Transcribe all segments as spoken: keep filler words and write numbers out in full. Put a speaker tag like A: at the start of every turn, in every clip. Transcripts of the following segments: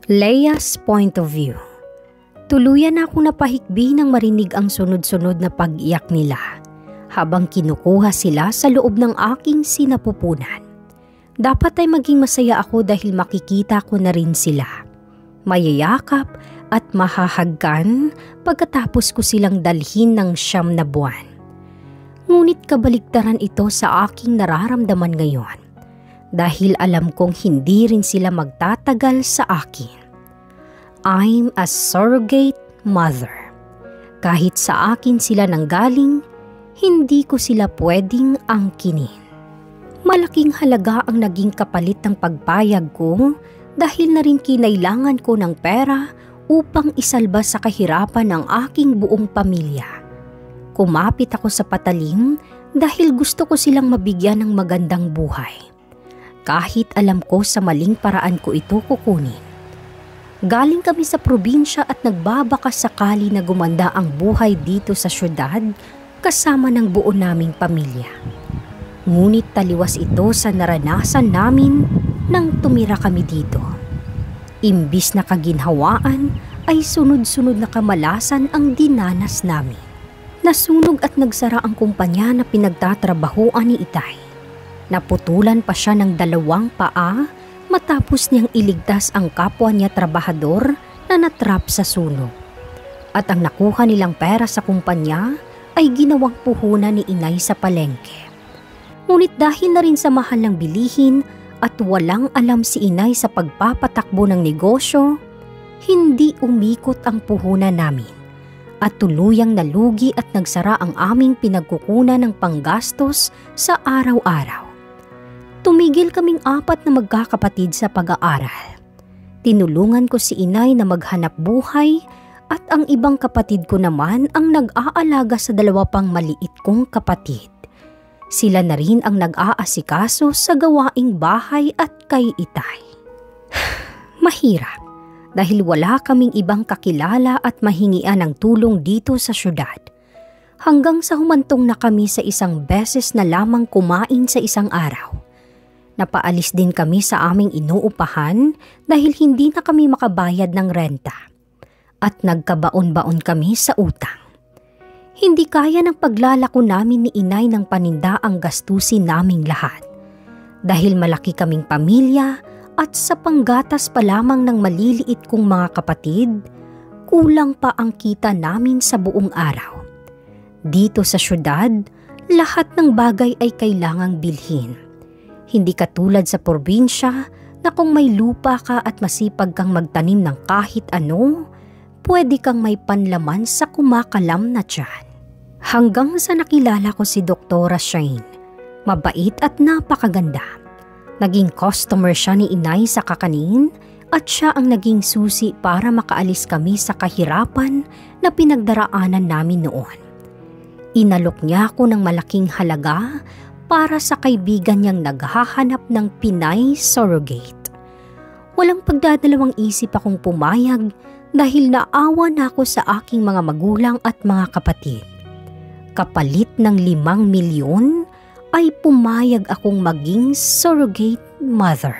A: Leia's point of view. Tuluyan akong napahikbi nang marinig ang sunod-sunod na pag-iyak nila habang kinukuha sila sa loob ng aking sinapupunan. Dapat ay maging masaya ako dahil makikita ko na rin sila. Mayayakap at mahahagkan pagkatapos ko silang dalhin ng siyam na buwan. Ngunit kabaligtaran ito sa aking nararamdaman ngayon dahil alam kong hindi rin sila magtatagal sa akin. I'm a surrogate mother. Kahit sa akin sila nanggaling, hindi ko sila pwedeng angkinin. Malaking halaga ang naging kapalit ng pagpayag ko dahil na rin kinailangan ko ng pera upang isalba sa kahirapan ng aking buong pamilya. Kumapit ako sa patalim dahil gusto ko silang mabigyan ng magandang buhay. Kahit alam ko sa maling paraan ko ito kukunin. Galing kami sa probinsya at nagbabaka sakali na gumanda ang buhay dito sa syudad kasama ng buo naming pamilya. Ngunit taliwas ito sa naranasan namin nang tumira kami dito. Imbis na kaginhawaan ay sunod-sunod na kamalasan ang dinanas namin. Nasunog at nagsara ang kumpanya na pinagtatrabahuan ni Itay. Naputulan pa siya ng dalawang paa matapos niyang iligtas ang kapwa niya trabahador na natrap sa sunog. At ang nakuha nilang pera sa kumpanya ay ginawang puhunan ni Inay sa palengke. Ngunit dahil na rin sa mahal ng bilihin at walang alam si Inay sa pagpapatakbo ng negosyo, hindi umikot ang puhunan namin at tuluyang nalugi at nagsara ang aming pinagkukunan ng panggastos sa araw-araw. Tumigil kaming apat na magkakapatid sa pag-aaral. Tinulungan ko si Inay na maghanap buhay at ang ibang kapatid ko naman ang nag-aalaga sa dalawa pang maliit kong kapatid. Sila na rin ang nag-aasikaso sa gawaing bahay at kay Itay. Mahirap dahil wala kaming ibang kakilala at mahingian ng tulong dito sa syudad. Hanggang sa humantong na kami sa isang beses na lamang kumain sa isang araw. Napaalis din kami sa aming inuupahan dahil hindi na kami makabayad ng renta. At nagkabaon-baon kami sa utang. Hindi kaya ng paglalako namin ni Inay ng paninda ang gastusin naming lahat. Dahil malaki kaming pamilya at sa panggatas pa lamang ng maliliit kong mga kapatid, kulang pa ang kita namin sa buong araw. Dito sa syudad, lahat ng bagay ay kailangang bilhin. Hindi katulad sa probinsya na kung may lupa ka at masipag kang magtanim ng kahit ano, pwede kang may panlaman sa kumakalam na tiyan. Hanggang sa nakilala ko si Doktora Shane, mabait at napakaganda. Naging customer siya ni Inay sa kakanin at siya ang naging susi para makaalis kami sa kahirapan na pinagdaraanan namin noon. Inalok niya ako ng malaking halaga para sa kaibigan niyang naghahanap ng Pinay surrogate. Walang pagdadalawang isip akong pumayag dahil naawa na ako sa aking mga magulang at mga kapatid. Kapalit ng limang milyon ay pumayag akong maging surrogate mother.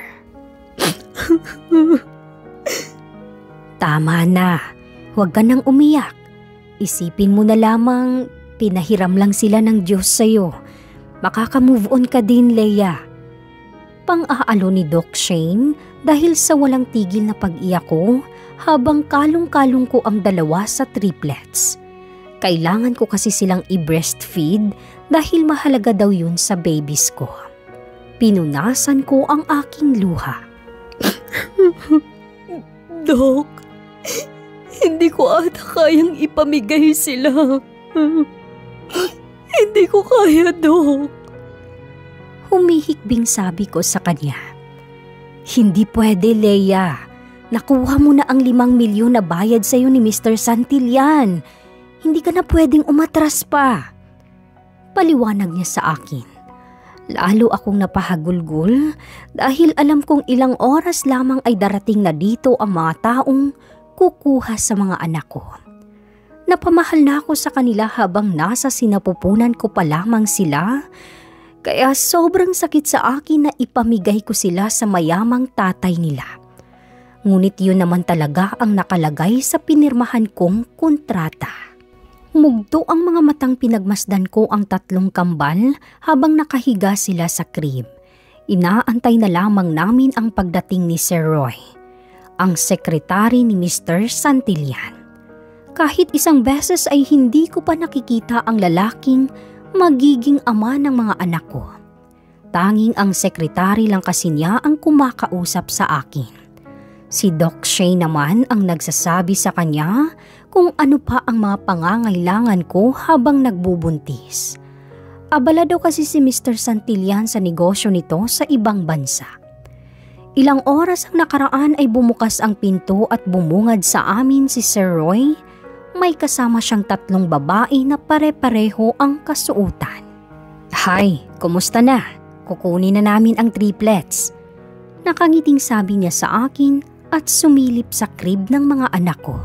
A: Tama na, huwag ka nang umiyak. Isipin mo na lamang pinahiram lang sila ng Diyos sa'yo. Makaka-move on ka din, Leia. Pang-aalo ni Doc Shane dahil sa walang tigil na pag-iyak ko habang kalong-kalong ko ang dalawa sa triplets. Kailangan ko kasi silang i-breastfeed dahil mahalaga daw yun sa babies ko. Pinunasan ko ang aking luha.
B: Doc, hindi ko ata kayang ipamigay sila. Hindi ko kaya, Doc.
A: Humihikbing sabi ko sa kanya. Hindi pwede, Leia. Nakuha mo na ang limang milyon na bayad sa'yo ni Mister Santillan. Hindi ka na pwedeng umatras pa. Paliwanag niya sa akin. Lalo akong napahagulgul dahil alam kong ilang oras lamang ay darating na dito ang mga taong kukuha sa mga anak ko. Napamahal na ako sa kanila habang nasa sinapupunan ko pa lamang sila, kaya sobrang sakit sa akin na ipamigay ko sila sa mayamang tatay nila. Ngunit yun naman talaga ang nakalagay sa pinirmahan kong kontrata. Mugto ang mga matang pinagmasdan ko ang tatlong kambal habang nakahiga sila sa crib. Inaantay na lamang namin ang pagdating ni Sir Roy, ang sekretary ni Mister Santillan. Kahit isang beses ay hindi ko pa nakikita ang lalaking magiging ama ng mga anak ko. Tanging ang sekretary lang kasi niya ang kumakausap sa akin. Si Doc Shane naman ang nagsasabi sa kanya kung ano pa ang mga pangangailangan ko habang nagbubuntis. Abala daw kasi si Mister Santillan sa negosyo nito sa ibang bansa. Ilang oras ang nakaraan ay bumukas ang pinto at bumungad sa amin si Sir Roy. May kasama siyang tatlong babae na pare-pareho ang kasuotan. "Hi, kumusta na? Kukunin na namin ang triplets." Nakangiting sabi niya sa akin at sumilip sa crib ng mga anak ko.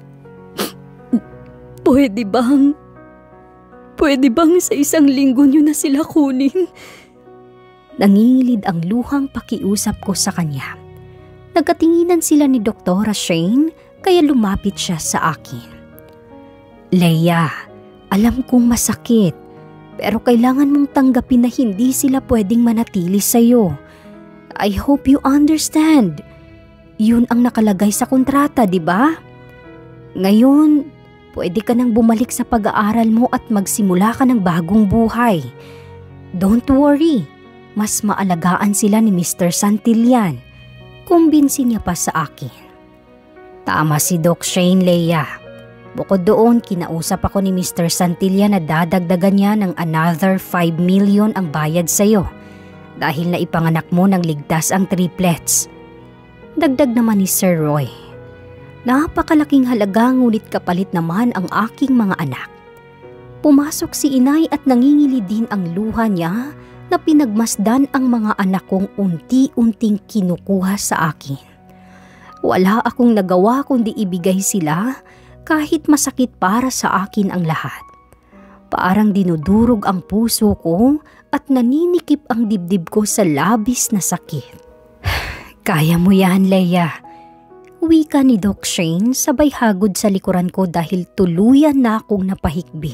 B: Pwede bang, pwede bang sa isang linggo niyo na sila kunin?
A: Nangingilid ang luhang pakiusap ko sa kanya. Nagkatinginan sila ni Doktora Shane kaya lumapit siya sa akin. "Leia, alam kong masakit, pero kailangan mong tanggapin na hindi sila pwedeng manatili sa'yo. I hope you understand. Yun ang nakalagay sa kontrata, di ba? Ngayon, pwede ka nang bumalik sa pag-aaral mo at magsimula ka ng bagong buhay. Don't worry, mas maalagaan sila ni Mister Santillan." Kumbinsin niya pa sa akin. Tama si Doc Shane, Leia. Bukod doon, kinausap ako ni Mister Santillan na dadagdagan niya ng another five million ang bayad sa'yo dahil na ipanganak mo ng ligtas ang triplets. Dagdag naman ni Sir Roy. Napakalaking halaga ngunit kapalit naman ang aking mga anak. Pumasok si inay at nangingili din ang luha niya na pinagmasdan ang mga anak kong unti-unting kinukuha sa akin. Wala akong nagawa kundi ibigay sila kahit masakit para sa akin ang lahat. Parang dinudurog ang puso ko at naninikip ang dibdib ko sa labis na sakit. "Kaya mo yan, Leia." Wika ni Doc Shane sabay hagod sa likuran ko dahil tuluyan na akong napahikbi.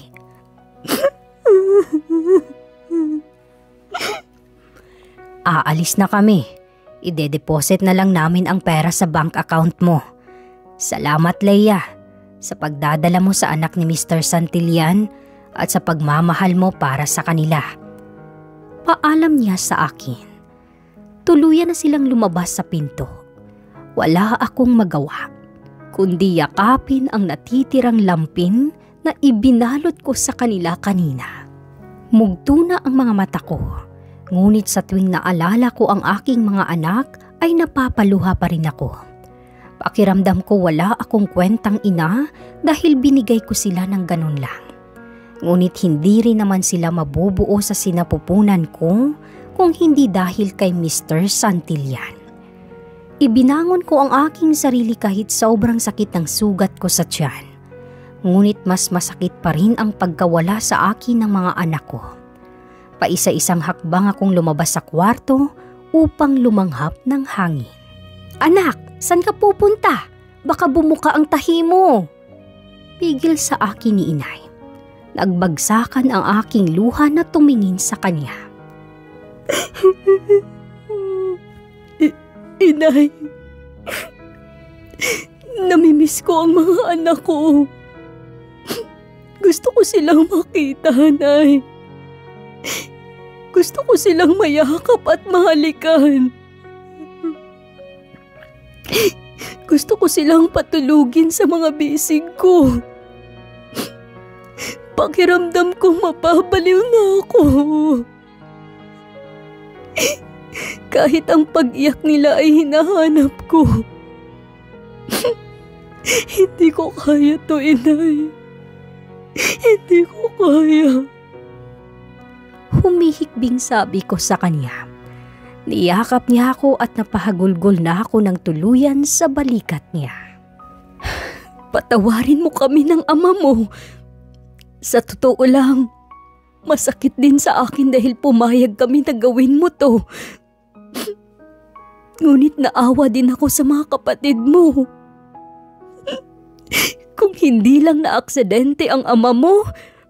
A: "Aalis na kami. Ide-deposit na lang namin ang pera sa bank account mo. Salamat, Leia, sa pagdadala mo sa anak ni Mister Santillan at sa pagmamahal mo para sa kanila." Paalam niya sa akin. Tuluyan na silang lumabas sa pinto. Wala akong magawa, kundi yakapin ang natitirang lampin na ibinalot ko sa kanila kanina. Mugto na ang mga mata ko, ngunit sa tuwing naalala ko ang aking mga anak ay napapaluha pa rin ako. Pakiramdam ko wala akong kwentang ina dahil binigay ko sila ng ganun lang. Ngunit hindi rin naman sila mabubuo sa sinapupunan ko kung hindi dahil kay Mister Santillan. Ibinangon ko ang aking sarili kahit sobrang sakit ng sugat ko sa tiyan. Ngunit mas masakit pa rin ang pagkawala sa akin ng mga anak ko. Paisa-isang hakbang akong lumabas sa kwarto upang lumanghap ng hangin. "Anak, saan ka pupunta? Baka bumuka ang tahi mo." Pigil sa akin ni inay. Nagbagsakan ang aking luha na tumingin sa kanya.
B: I- Inay, namimiss ko ang mga anak ko. Gusto ko silang makita, Nay. Gusto ko silang mayakap at mahalikan. Gusto ko silang patulugin sa mga bisig ko. Pakiramdam ko mapapaliw na ako. Kahit ang pag-iyak nila ay hinahanap ko. Hindi ko kaya to, Inay. Hindi ko kaya.
A: Humihikbing sabi ko sa kanya. Niyakap niya ako at napahagulgol na ako ng tuluyan sa balikat niya.
B: Patawarin mo kami ng ama mo. Sa totoo lang, masakit din sa akin dahil pumayag kami na gawin mo to. Ngunit naawa din ako sa mga kapatid mo. Kung hindi lang na-aksidente ang ama mo,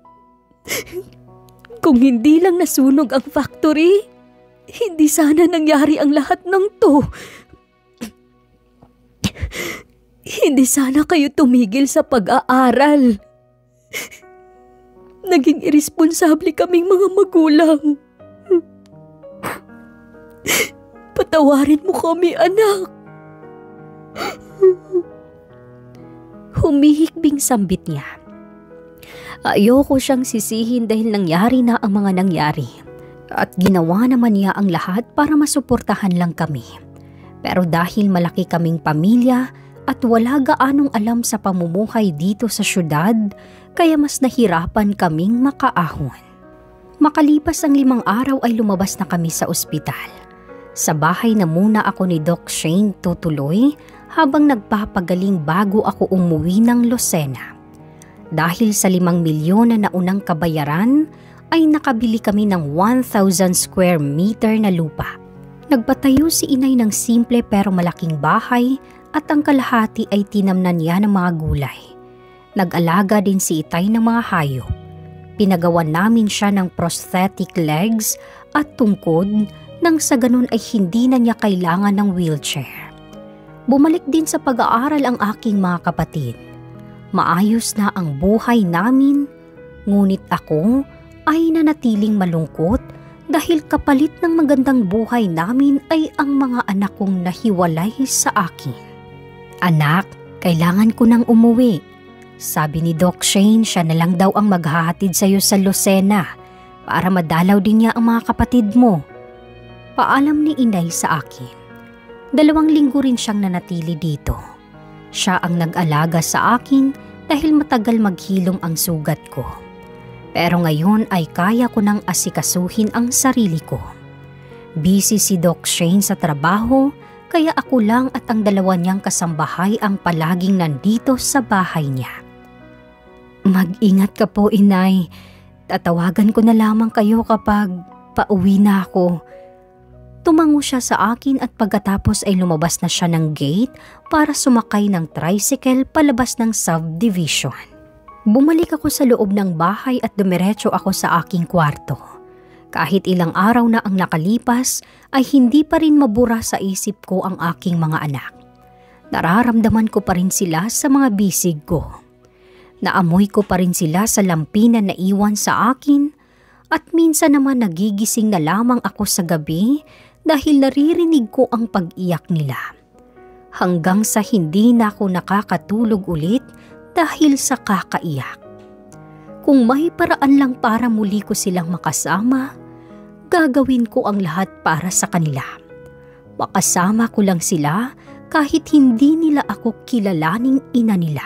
B: kung hindi lang nasunog ang factory, hindi sana nangyari ang lahat ng to. Hindi sana kayo tumigil sa pag-aaral. Naging irresponsable kaming mga magulang. Patawarin mo kami, anak.
A: Humihikbing sambit niya. Ayoko siyang sisihin dahil nangyari na ang mga nangyari. At ginawa naman niya ang lahat para masuportahan lang kami. Pero dahil malaki kaming pamilya at wala gaanong alam sa pamumuhay dito sa syudad, kaya mas nahirapan kaming makaahon. Makalipas ang limang araw ay lumabas na kami sa ospital. Sa bahay na muna ako ni Doc Shane tutuloy habang nagpapagaling bago ako umuwi ng Lucena. Dahil sa limang milyon na naunang kabayaran, ay nakabili kami ng one thousand square meter na lupa. Nagpatayo si inay ng simple pero malaking bahay at ang kalahati ay tinamnan niya ng mga gulay. Nag-alaga din si itay ng mga hayop. Pinagawan namin siya ng prosthetic legs at tungkod nang sa ganun ay hindi na niya kailangan ng wheelchair. Bumalik din sa pag-aaral ang aking mga kapatid. Maayos na ang buhay namin, ngunit ako ay nanatiling malungkot dahil kapalit ng magandang buhay namin ay ang mga anak kong nahiwalay sa akin. Anak, kailangan ko nang umuwi. Sabi ni Doc Shane, siya na lang daw ang maghahatid sa iyo sa Lucena para madalaw din niya ang mga kapatid mo. Paalam ni inay sa akin. Dalawang linggo rin siyang nanatili dito. Siya ang nag-alaga sa akin dahil matagal maghilom ang sugat ko. Pero ngayon ay kaya ko nang asikasuhin ang sarili ko. Busy si Doc Shane sa trabaho, kaya ako lang at ang dalawa niyang kasambahay ang palaging nandito sa bahay niya. Mag-ingat ka po, inay. Tatawagan ko na lamang kayo kapag pauwi na ako. Tumango siya sa akin at pagkatapos ay lumabas na siya ng gate para sumakay ng tricycle palabas ng subdivision. Bumalik ako sa loob ng bahay at dumiretso ako sa aking kwarto. Kahit ilang araw na ang nakalipas ay hindi pa rin mabura sa isip ko ang aking mga anak. Nararamdaman ko pa rin sila sa mga bisig ko. Naamoy ko pa rin sila sa lampi na naiwan sa akin at minsan naman nagigising na lamang ako sa gabi dahil naririnig ko ang pag-iyak nila. Hanggang sa hindi na ako nakakatulog ulit dahil sa kakaiyak. Kung may paraan lang para muli ko silang makasama, gagawin ko ang lahat para sa kanila. Makasama ko lang sila kahit hindi nila ako kilalaning ina nila.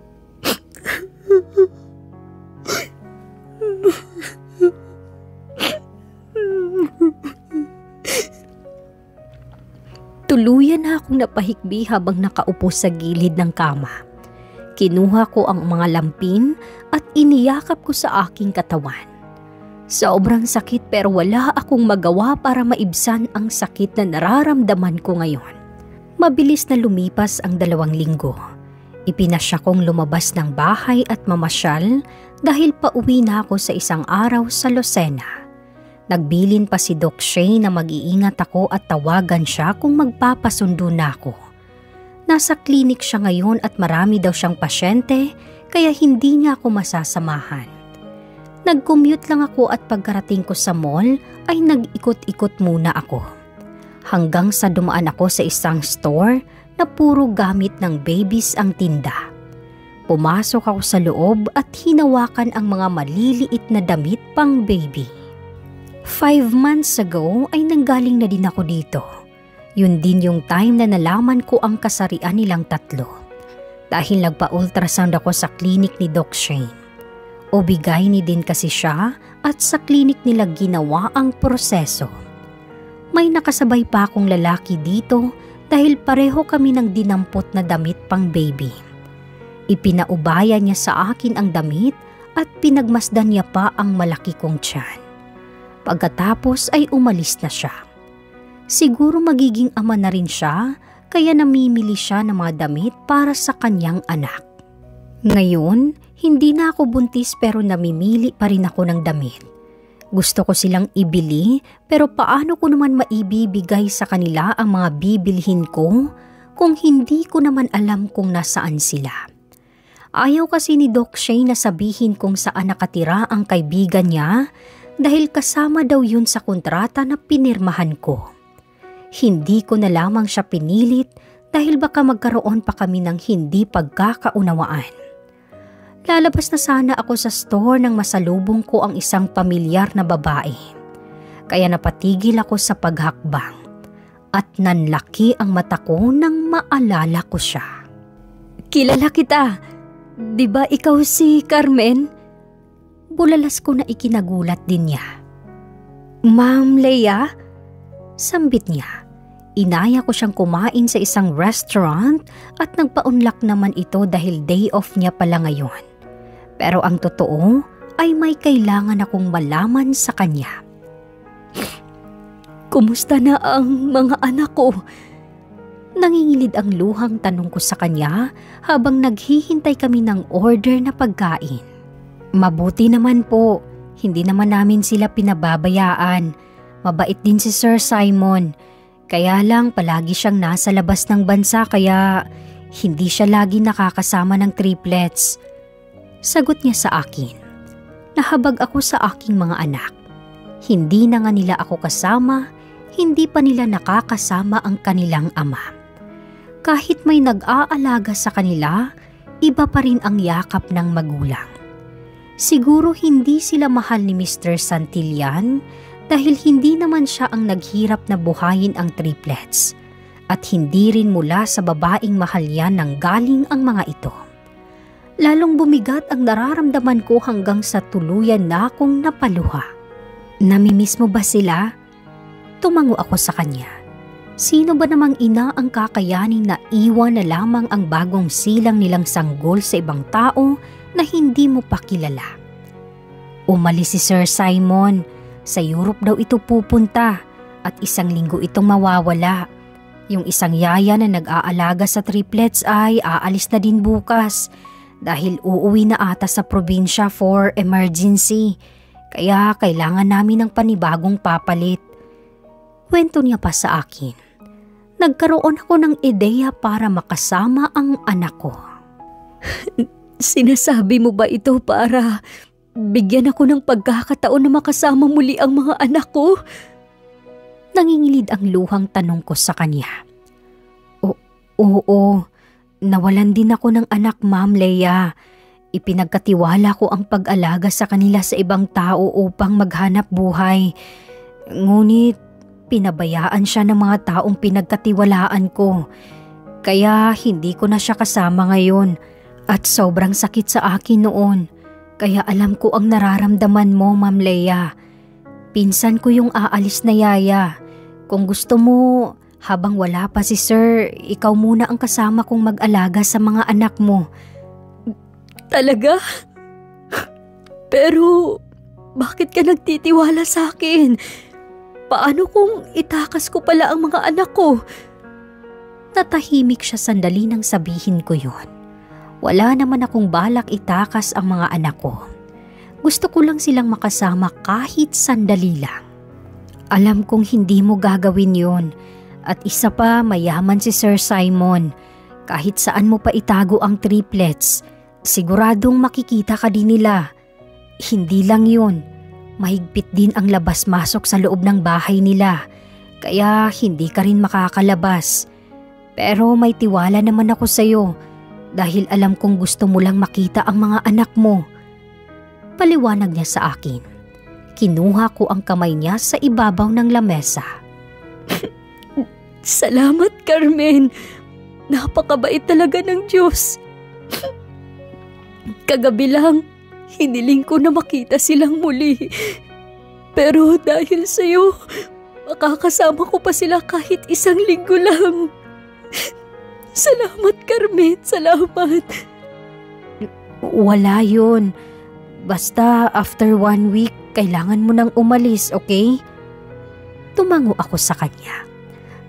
A: Tuluyan na akong napahikbi habang nakaupo sa gilid ng kama. Kinuha ko ang mga lampin at iniyakap ko sa aking katawan. Sobrang sakit pero wala akong magawa para maibsan ang sakit na nararamdaman ko ngayon. Mabilis na lumipas ang dalawang linggo. Ipinasya kong lumabas ng bahay at mamasyal dahil pauwi na ako sa isang araw sa Lucena. Nagbilin pa si Doc Shane na mag-iingat ako at tawagan siya kung magpapasundo na ako. Nasa klinik siya ngayon at marami daw siyang pasyente kaya hindi niya ako masasamahan. Nag-commute lang ako at pagkarating ko sa mall ay nag-ikot-ikot muna ako. Hanggang sa dumaan ako sa isang store na puro gamit ng babies ang tinda. Pumasok ako sa loob at hinawakan ang mga maliliit na damit pang baby. Five months ago ay nanggaling na din ako dito. Yun din yung time na nalaman ko ang kasarian nilang tatlo. Dahil nagpa-ultrasound ako sa klinik ni Doc Shane. O bigay ni din kasi siya at sa klinik nila ginawa ang proseso. May nakasabay pa akong lalaki dito dahil pareho kami ng dinampot na damit pang baby. Ipinaubaya niya sa akin ang damit at pinagmasdan niya pa ang malaki kong tiyan. Pagkatapos ay umalis na siya. Siguro magiging ama na rin siya, kaya namimili siya ng mga damit para sa kanyang anak. Ngayon, hindi na ako buntis pero namimili pa rin ako ng damit. Gusto ko silang ibili pero paano ko naman maibibigay sa kanila ang mga bibilhin ko kung hindi ko naman alam kung nasaan sila. Ayaw kasi ni Doc Shay na sabihin kung saan nakatira ang kaibigan niya dahil kasama daw yun sa kontrata na pinirmahan ko. Hindi ko na lamang siya pinilit dahil baka magkaroon pa kami ng hindi pagkakaunawaan. Lalabas na sana ako sa store nang masalubong ko ang isang pamilyar na babae. Kaya napatigil ako sa paghakbang at nanlaki ang mata ko nang maalala ko siya.
B: Kilala kita. Di ba ikaw si Carmen?
A: Bulalas ko na ikinagulat din niya. Ma'am Leia? Sambit niya. Inaya ko siyang kumain sa isang restaurant at nagpaunlak naman ito dahil day off niya pala ngayon. Pero ang totoo ay may kailangan akong malaman sa kanya.
B: Kumusta na ang mga anak ko?
A: Nangingilid ang luhang tanong ko sa kanya habang naghihintay kami ng order na pagkain. Mabuti naman po, hindi naman namin sila pinababayaan. Mabait din si Sir Simon. Kaya lang palagi siyang nasa labas ng bansa kaya hindi siya lagi nakakasama ng triplets. Sagot niya sa akin. Nahabag ako sa aking mga anak. Hindi na nga nila ako kasama, hindi pa nila nakakasama ang kanilang ama. Kahit may nag-aalaga sa kanila, iba pa rin ang yakap ng magulang. Siguro hindi sila mahal ni Mister Santillan dahil hindi naman siya ang naghirap na buhayin ang triplets at hindi rin mula sa babaeng mahal yan nang galing ang mga ito. Lalong bumigat ang nararamdaman ko hanggang sa tuluyan na akong napaluha. Namimiss mo ba sila? Tumango ako sa kanya. Sino ba namang ina ang kakayanin na iwan na lamang ang bagong silang nilang sanggol sa ibang tao na hindi mo pa kilala? Umalis si Sir Simon. Sa Europe daw ito pupunta at isang linggo itong mawawala. Yung isang yaya na nag-aalaga sa triplets ay aalis na din bukas dahil uuwi na ata sa probinsya for emergency. Kaya kailangan namin ng panibagong papalit. Kwento niya pa sa akin. Nagkaroon ako ng ideya para makasama ang anak ko.
B: Sinasabi mo ba ito para bigyan ako ng pagkakataon na makasama muli ang mga anak ko?
A: Nangingilid ang luhang tanong ko sa kanya. O, oo, nawalan din ako ng anak, Ma'am Leia. Ipinagkatiwala ko ang pag-alaga sa kanila sa ibang tao upang maghanap buhay. Ngunit pinabayaan siya ng mga taong pinagkatiwalaan ko. Kaya hindi ko na siya kasama ngayon at sobrang sakit sa akin noon. Kaya alam ko ang nararamdaman mo, Ma'am Leia. Pinsan ko yung aalis na yaya. Kung gusto mo, habang wala pa si Sir, ikaw muna ang kasama kong mag-alaga sa mga anak mo.
B: Talaga? Pero bakit ka nagtitiwala sa akin? Paano kung itakas ko pala ang mga anak ko?
A: Natahimik siya sandali nang sabihin ko yun. Wala naman akong balak itakas ang mga anak ko. Gusto ko lang silang makasama kahit sandali lang. Alam kong hindi mo gagawin yun. At isa pa, mayaman si Sir Simon. Kahit saan mo pa itago ang triplets, siguradong makikita ka din nila. Hindi lang yun. Mahigpit din ang labas-masok sa loob ng bahay nila. Kaya hindi ka rin makakalabas. Pero may tiwala naman ako sa'yo. Dahil alam kong gusto mo lang makita ang mga anak mo. Paliwanag niya sa akin. Kinuha ko ang kamay niya sa ibabaw ng lamesa.
B: Salamat, Carmen. Napakabait talaga ng Diyos. Kagabi lang, hiniling ko na makita silang muli. Pero dahil sa'yo, makakasama ko pa sila kahit isang linggo lang. Salamat, Carmen. Salamat.
A: Wala yun. Basta after one week, kailangan mo nang umalis, okay? Tumango ako sa kanya.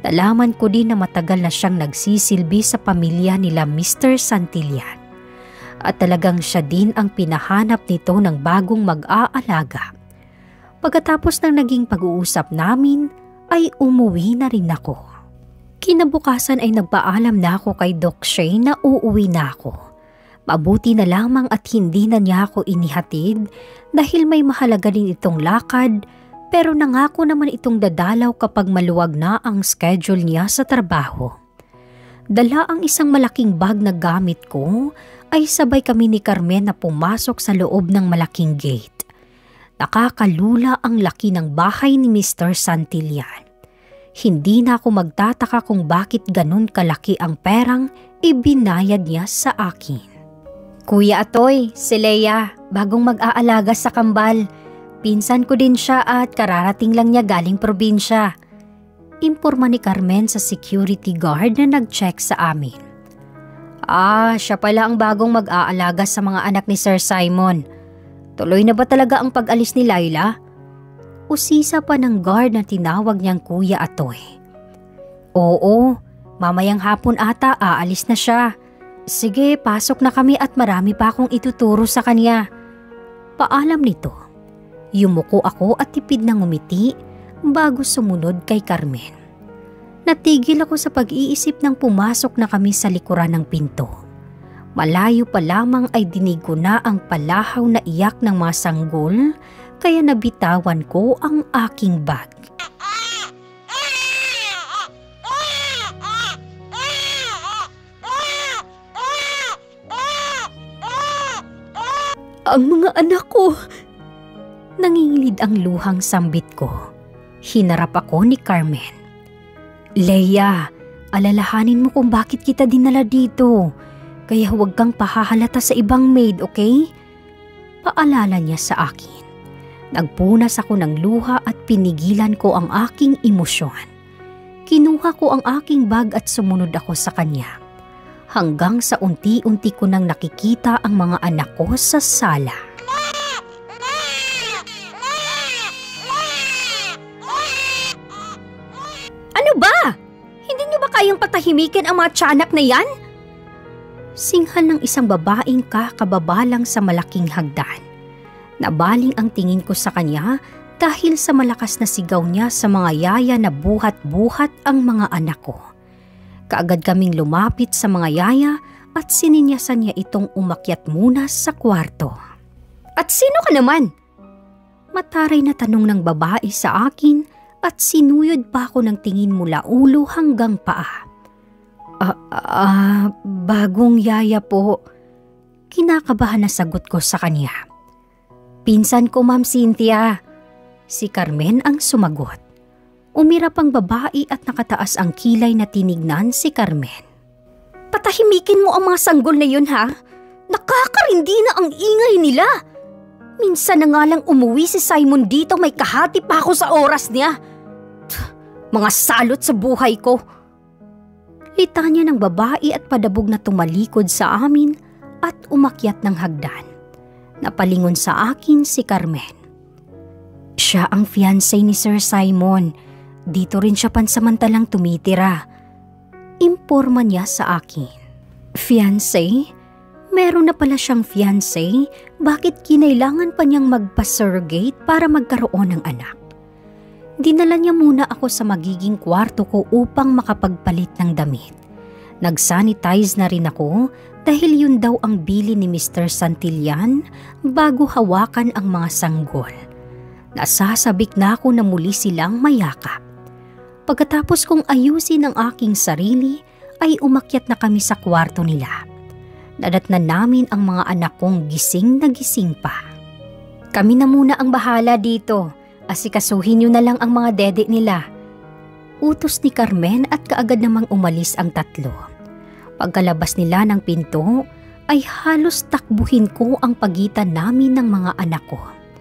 A: Nalaman ko din na matagal na siyang nagsisilbi sa pamilya nila mister Santillan. At talagang siya din ang pinahanap nito ng bagong mag-aalaga. Pagkatapos ng naging pag-uusap namin, ay umuwi na rin ako. Kinabukasan ay nagpaalam na ako kay Doc Shane na uuwi na ako. Mabuti na lamang at hindi na niya ako inihatid dahil may mahalaga din itong lakad, pero nangako naman itong dadalaw kapag maluwag na ang schedule niya sa trabaho. Dala ang isang malaking bag na gamit ko, ay sabay kami ni Carmen na pumasok sa loob ng malaking gate. Nakakalula ang laki ng bahay ni mister Santillan. Hindi na ako magtataka kung bakit ganun kalaki ang perang ibinayad niya sa akin. Kuya Atoy, si Leia, bagong mag-aalaga sa kambal. Pinsan ko din siya at kararating lang niya galing probinsya. Imporma ni Carmen sa security guard na nag-check sa amin. Ah, siya pala ang bagong mag-aalaga sa mga anak ni Sir Simon. Tuloy na ba talaga ang pag-alis ni Laila? Usisa pa ng guard na tinawag niyang Kuya Atoy. Oo, mamayang hapon ata aalis na siya. Sige, pasok na kami at marami pa akong ituturo sa kanya. Paalam nito. Yumuko ako at tipid na ngumiti bago sumunod kay Carmen. Natigil ako sa pag-iisip nang pumasok na kami sa likuran ng pinto. Malayo pa lamang ay dinig ko na ang palahaw na iyak ng mga sanggol, kaya nabitawan ko ang aking bag.
B: Ang mga anak ko!
A: Nangingilid ang luhang sambit ko. Hinarap ako ni Carmen. Leia, alalahanin mo kung bakit kita dinala dito. Kaya huwag kang pahahalata sa ibang maid, okay? Paalala niya sa akin. Nagpunas ako ng luha at pinigilan ko ang aking emosyon. Kinuha ko ang aking bag at sumunod ako sa kanya. Hanggang sa unti-unti ko nang nakikita ang mga anak ko sa sala.
B: Ano ba? Hindi niyo ba kayang patahimikin ang mga tiyanak na yan?
A: Singhal ng isang babaeng kakababalang sa malaking hagdan. Nabaling ang tingin ko sa kanya dahil sa malakas na sigaw niya sa mga yaya na buhat-buhat ang mga anak ko. Kaagad kaming lumapit sa mga yaya at sininyasan niya itong umakyat muna sa kwarto.
B: At sino ka naman?
A: Mataray na tanong ng babae sa akin at sinuyod pa ako ng tingin mula ulo hanggang paa. Ah, ah, bagong yaya po. Kinakabahan na sagot ko sa kanya. Pinsan ko, Ma'am Cynthia. Si Carmen ang sumagot. Umirap ang babae at nakataas ang kilay na tinignan si Carmen.
B: Patahimikin mo ang mga sanggol na yun, ha? Nakakarindi na ang ingay nila. Minsan na nga lang umuwi si Simon dito, may kahati pa ako sa oras niya. Mga salot sa buhay ko.
A: Litanya ng babae at padabog na tumalikod sa amin at umakyat ng hagdan. Napalingon sa akin si Carmen. Siya ang fiancé ni Sir Simon. Dito rin siya pansamantalang tumitira. Imporma niya sa akin. Fiancé? Meron na pala siyang fiancé? Bakit kinailangan pa niyang magpa-surrogate para magkaroon ng anak? Dinala niya muna ako sa magiging kwarto ko upang makapagpalit ng damit. Nag-sanitize na rin ako dahil yun daw ang bili ni mister Santillan bago hawakan ang mga sanggol. Nasasabik na ako na muli silang mayakap. Pagkatapos kong ayusin ang aking sarili ay umakyat na kami sa kwarto nila. Nadatnan namin ang mga anak kong gising na gising pa. Kami na muna ang bahala dito. Asikasuhin niyo na lang ang mga dede nila. Utos ni Carmen at kaagad namang umalis ang tatlo. Pagkalabas nila ng pinto ay halos takbuhin ko ang pagitan namin ng mga anak ko.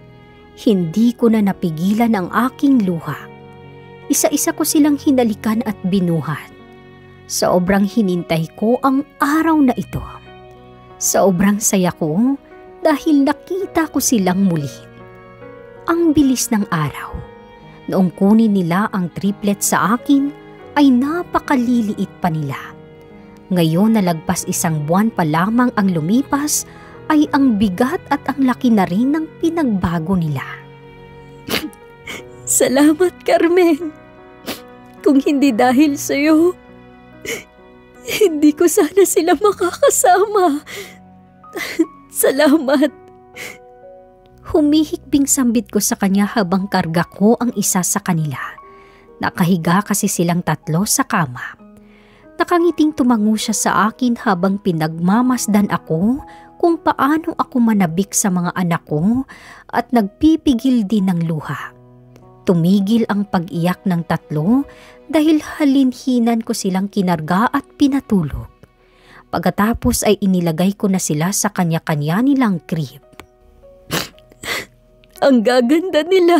A: Hindi ko na napigilan ang aking luha. Isa-isa ko silang hinalikan at binuhat. Sobrang hinintay ko ang araw na ito. Sobrang saya ko dahil nakita ko silang muli. Ang bilis ng araw. Noong kunin nila ang triplet sa akin ay napakaliliit pa nila. Ngayon na lagpas isang buwan pa lamang ang lumipas, ay ang bigat at ang laki na rin ng pinagbago nila.
B: Salamat, Carmen. Kung hindi dahil sa'yo, hindi ko sana sila makakasama. Salamat.
A: Humihikbing sambit ko sa kanya habang karga ko ang isa sa kanila. Nakahiga kasi silang tatlo sa kama. Nakangiting tumango siya sa akin habang pinagmamasdan ako kung paano ako manabik sa mga anak ko at nagpipigil din ng luha. Tumigil ang pag-iyak ng tatlo dahil halinhinan ko silang kinarga at pinatulog. Pagkatapos ay inilagay ko na sila sa kanya-kanya nilang crib.
B: Ang gaganda nila.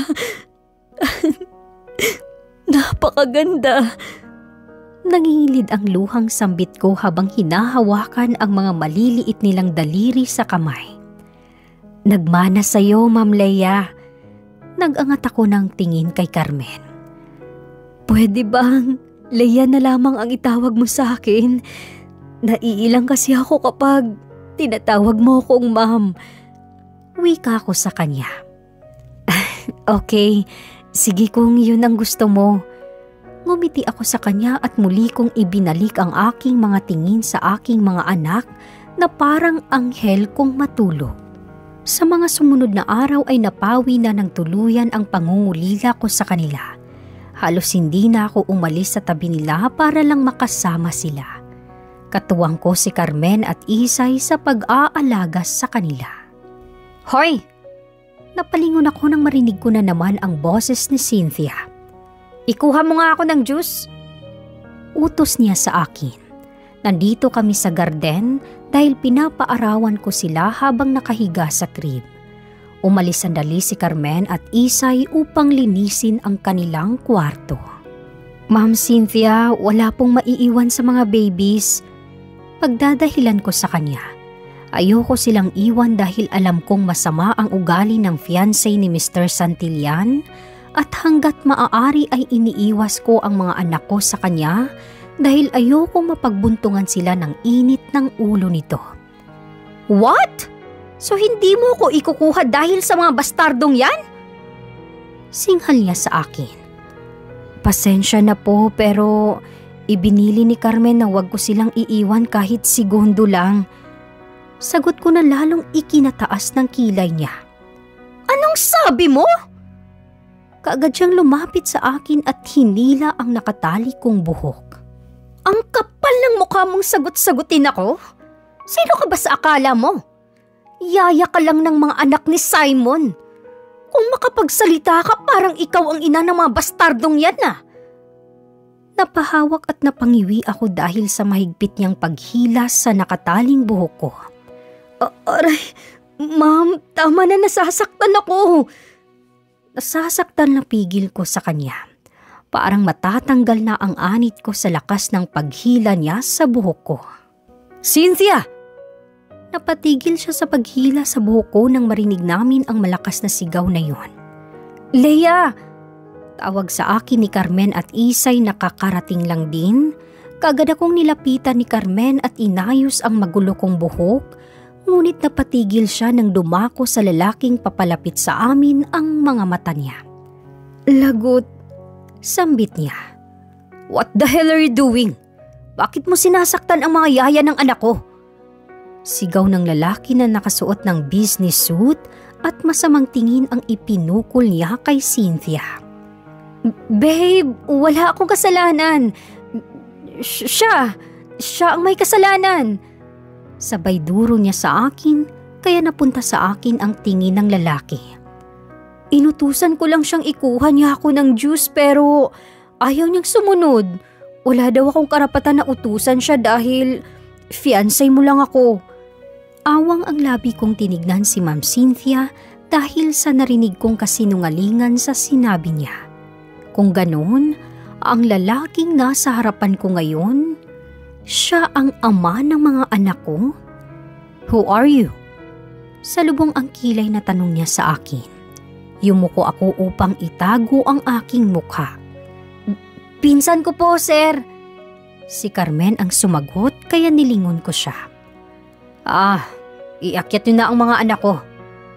B: Napakaganda.
A: Nangingilid ang luhang sambit ko habang hinahawakan ang mga maliliit nilang daliri sa kamay. Nagmana sa'yo, Ma'am Leia. Nag-angat ako ng tingin kay Carmen.
B: Pwede bang Leia na lamang ang itawag mo sa akin? Naiilang kasi ako kapag tinatawag mo akong ma'am.
A: Wika ko sa kanya. Okay, sige kung yun ang gusto mo. Ngumiti ako sa kanya at muli kong ibinalik ang aking mga tingin sa aking mga anak na parang anghel kong matulog. Sa mga sumunod na araw ay napawi na ng tuluyan ang pangungulila ko sa kanila. Halos hindi na ako umalis sa tabi nila para lang makasama sila. Katuwang ko si Carmen at Isay sa pag-aalaga sa kanila. Hoy! Napalingon ako nang marinig ko na naman ang boses ni Cynthia. Ikuha mo nga ako ng juice. Utos niya sa akin. Nandito kami sa garden dahil pinapaarawan ko sila habang nakahiga sa crib. Umalis sandali si Carmen at Isay upang linisin ang kanilang kwarto. Ma'am Cynthia, wala pong maiiwan sa mga babies. Pagdadahilan ko sa kanya. Ayoko silang iwan dahil alam kong masama ang ugali ng fiancé ni Mister Santillan at hanggat maaari ay iniiwas ko ang mga anak ko sa kanya dahil ayoko mapagbuntungan sila ng init ng ulo nito.
B: What? So hindi mo ko ikukuha dahil sa mga bastardong yan?
A: Singhal niya sa akin. Pasensya na po pero ibinili ni Carmen na wag ko silang iiwan kahit segundo lang. Sagot ko na lalong ikinataas ng kilay niya.
B: Anong sabi mo?
A: Kaagad siyang lumapit sa akin at hinila ang nakatali kong buhok.
B: Ang kapal ng mukha mong sagot-sagutin ako? Sino ka ba sa akala mo? Yaya ka lang ng mga anak ni Simon. Kung makapagsalita ka parang ikaw ang ina ng mga bastardong yan ah.
A: Napahawak at napangiwi ako dahil sa mahigpit niyang paghilas sa nakataling buhok ko.
B: Aray, ma'am, tama na, nasasaktan ako.
A: Nasasaktan na pigil ko sa kanya. Parang matatanggal na ang anit ko sa lakas ng paghila niya sa buhok ko.
B: Cynthia!
A: Napatigil siya sa paghila sa buhok ko nang marinig namin ang malakas na sigaw na yon.
B: Leia!
A: Tawag sa akin ni Carmen at Isay na kakarating lang din. Kaagad akong nilapitan ni Carmen at inayos ang magulo kong buhok. Ngunit napatigil siya nang dumako sa lalaking papalapit sa amin ang mga mata niya.
B: Lagot,
A: sambit niya.
B: What the hell are you doing? Bakit mo sinasaktan ang mga yaya ng anak ko?
A: Sigaw ng lalaki na nakasuot ng business suit at masamang tingin ang ipinukol niya kay Cynthia.
B: Babe, wala akong kasalanan. Siya, siya ang may kasalanan.
A: Sabay duro niya sa akin, kaya napunta sa akin ang tingin ng lalaki.
B: Inutusan ko lang siyang ikuha niya ako ng juice pero ayaw niyang sumunod. Wala daw akong karapatan na utusan siya dahil fiancé mo lang ako.
A: Awang ang labi kong tinignan si Ma'am Cynthia dahil sa narinig kong kasinungalingan sa sinabi niya. Kung ganoon, ang lalaking nasa harapan ko ngayon, siya ang ama ng mga anak ko? Who are you? Salubong ang kilay na tanong niya sa akin. Yumuko ako upang itago ang aking mukha.
B: Pinsan ko po, sir.
A: Si Carmen ang sumagot kaya nilingon ko siya. Ah, iakyat niyo na ang mga anak ko.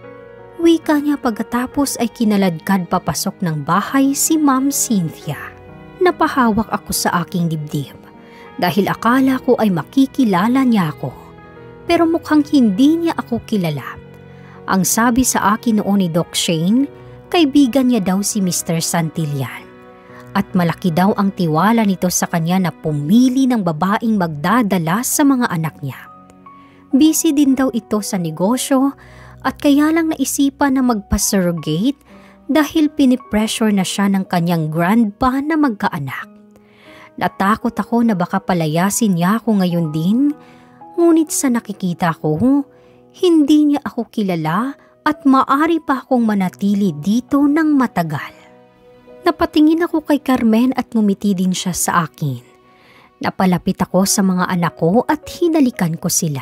A: Wika niya pagkatapos ay kinaladkad papasok ng bahay si Ma'am Cynthia. Napahawak ako sa aking dibdib dahil akala ko ay makikilala niya ako. Pero mukhang hindi niya ako kilala. Ang sabi sa akin noon ni Doc Shane, kaibigan niya daw si Mister Santillan. At malaki daw ang tiwala nito sa kanya na pumili ng babaeng magdadala sa mga anak niya. Busy din daw ito sa negosyo at kaya lang naisipan na magpa-surrogate dahil pinipressure na siya ng kanyang grandpa na magkaanak. Natakot ako na baka palayasin niya ako ngayon din, ngunit sa nakikita ko, hindi niya ako kilala at maaari pa akong manatili dito ng matagal. Napatingin ako kay Carmen at ngumiti din siya sa akin. Napalapit ako sa mga anak ko at hinalikan ko sila.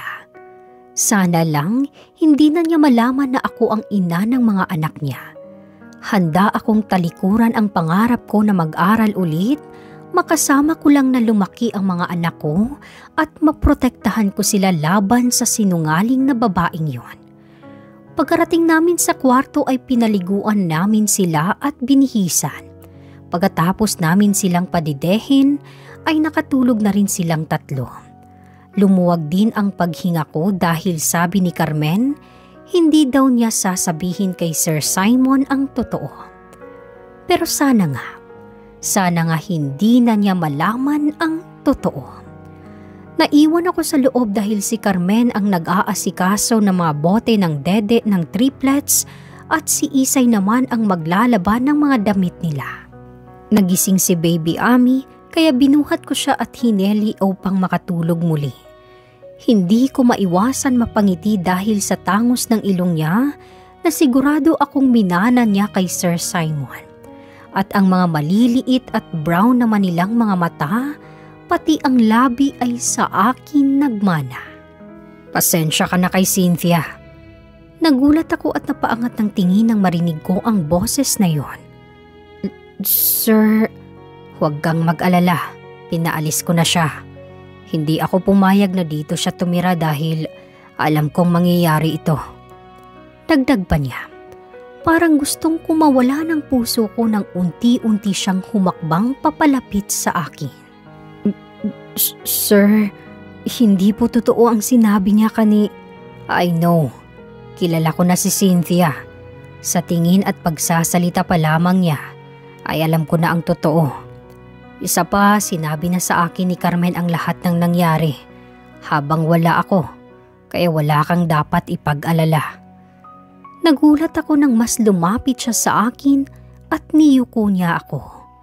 A: Sana lang hindi na niya malaman na ako ang ina ng mga anak niya. Handa akong talikuran ang pangarap ko na mag-aral ulit, makasama ko lang na lumaki ang mga anak ko at maprotektahan ko sila laban sa sinungaling na babaeng yon. Pagkarating namin sa kwarto ay pinaliguan namin sila at binihisan. Pagkatapos namin silang padidehin ay nakatulog na rin silang tatlo. Lumuwag din ang paghinga ko dahil sabi ni Carmen, hindi daw niya sasabihin kay Sir Simon ang totoo. Pero sana nga, sana nga hindi na niya malaman ang totoo. Naiwan ako sa loob dahil si Carmen ang nag-aasikaso ng mga bote ng dede ng triplets at si Isay naman ang maglalaban ng mga damit nila. Nagising si Baby Ami kaya binuhat ko siya at hineli upang makatulog muli. Hindi ko maiwasan mapangiti dahil sa tangos ng ilong niya na sigurado akong minana niya kay Sir Simon. At ang mga maliliit at brown naman nilang mga mata, pati ang labi ay sa akin nagmana. Pasensya ka na kay Cynthia. Nagulat ako at napaangat ng tingin nang marinig ko ang boses na yon. Sir, huwag kang mag-alala. Pinaalis ko na siya. Hindi ako pumayag na dito siya tumira dahil alam kong mangyayari ito. Dagdag pa niya. Parang gustong kumawala ng puso ko nang unti-unti siyang humakbang papalapit sa akin. Sir, hindi po totoo ang sinabi niya kani... I know. Kilala ko na si Cynthia. Sa tingin at pagsasalita pa lamang niya, ay alam ko na ang totoo. Isa pa, sinabi na sa akin ni Carmen ang lahat ng nangyari habang wala ako, kaya wala kang dapat ipag-alala. Nagulat ako nang mas lumapit siya sa akin at niyuko niya ako.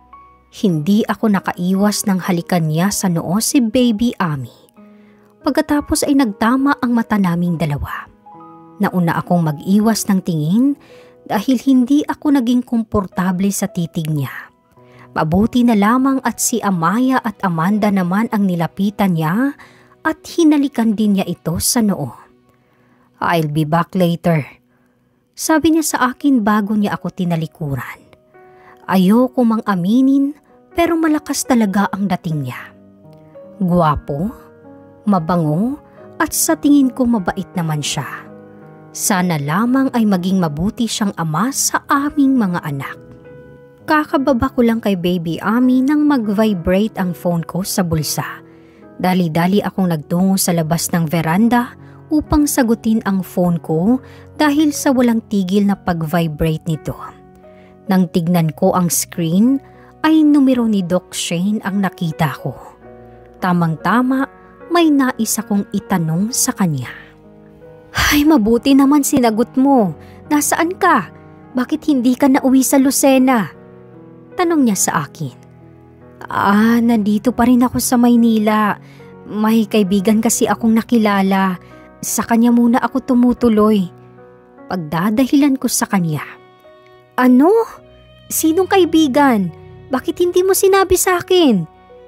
A: Hindi ako nakaiwas ng halikan niya sa noo si Baby Ami. Pagkatapos ay nagtama ang mata naming dalawa. Nauna akong mag-iwas ng tingin dahil hindi ako naging komportable sa titig niya. Mabuti na lamang at si Amaya at Amanda naman ang nilapitan niya at hinalikan din niya ito sa noo. I'll be back later. Sabi niya sa akin bago niya ako tinalikuran. Ayoko mang aminin pero malakas talaga ang dating niya. Gwapo, mabango at sa tingin ko mabait naman siya. Sana lamang ay maging mabuti siyang ama sa aming mga anak. Kakababa ko lang kay Baby Ami nang mag-vibrate ang phone ko sa bulsa. Dali-dali akong nagtungo sa labas ng veranda upang sagutin ang phone ko dahil sa walang tigil na pag-vibrate nito. Nang tignan ko ang screen ay numero ni Doc Shane ang nakita ko. Tamang-tama may nais akong itanong sa kanya. Ay, mabuti naman sinagot mo. Nasaan ka? Bakit hindi ka nauwi sa Lucena? Tanong niya sa akin. Ah, nandito pa rin ako sa Maynila. May kaibigan kasi akong nakilala. Sa kanya muna ako tumutuloy. Pagdadahilan ko sa kanya. Ano? Sinong kaibigan? Bakit hindi mo sinabi sa akin?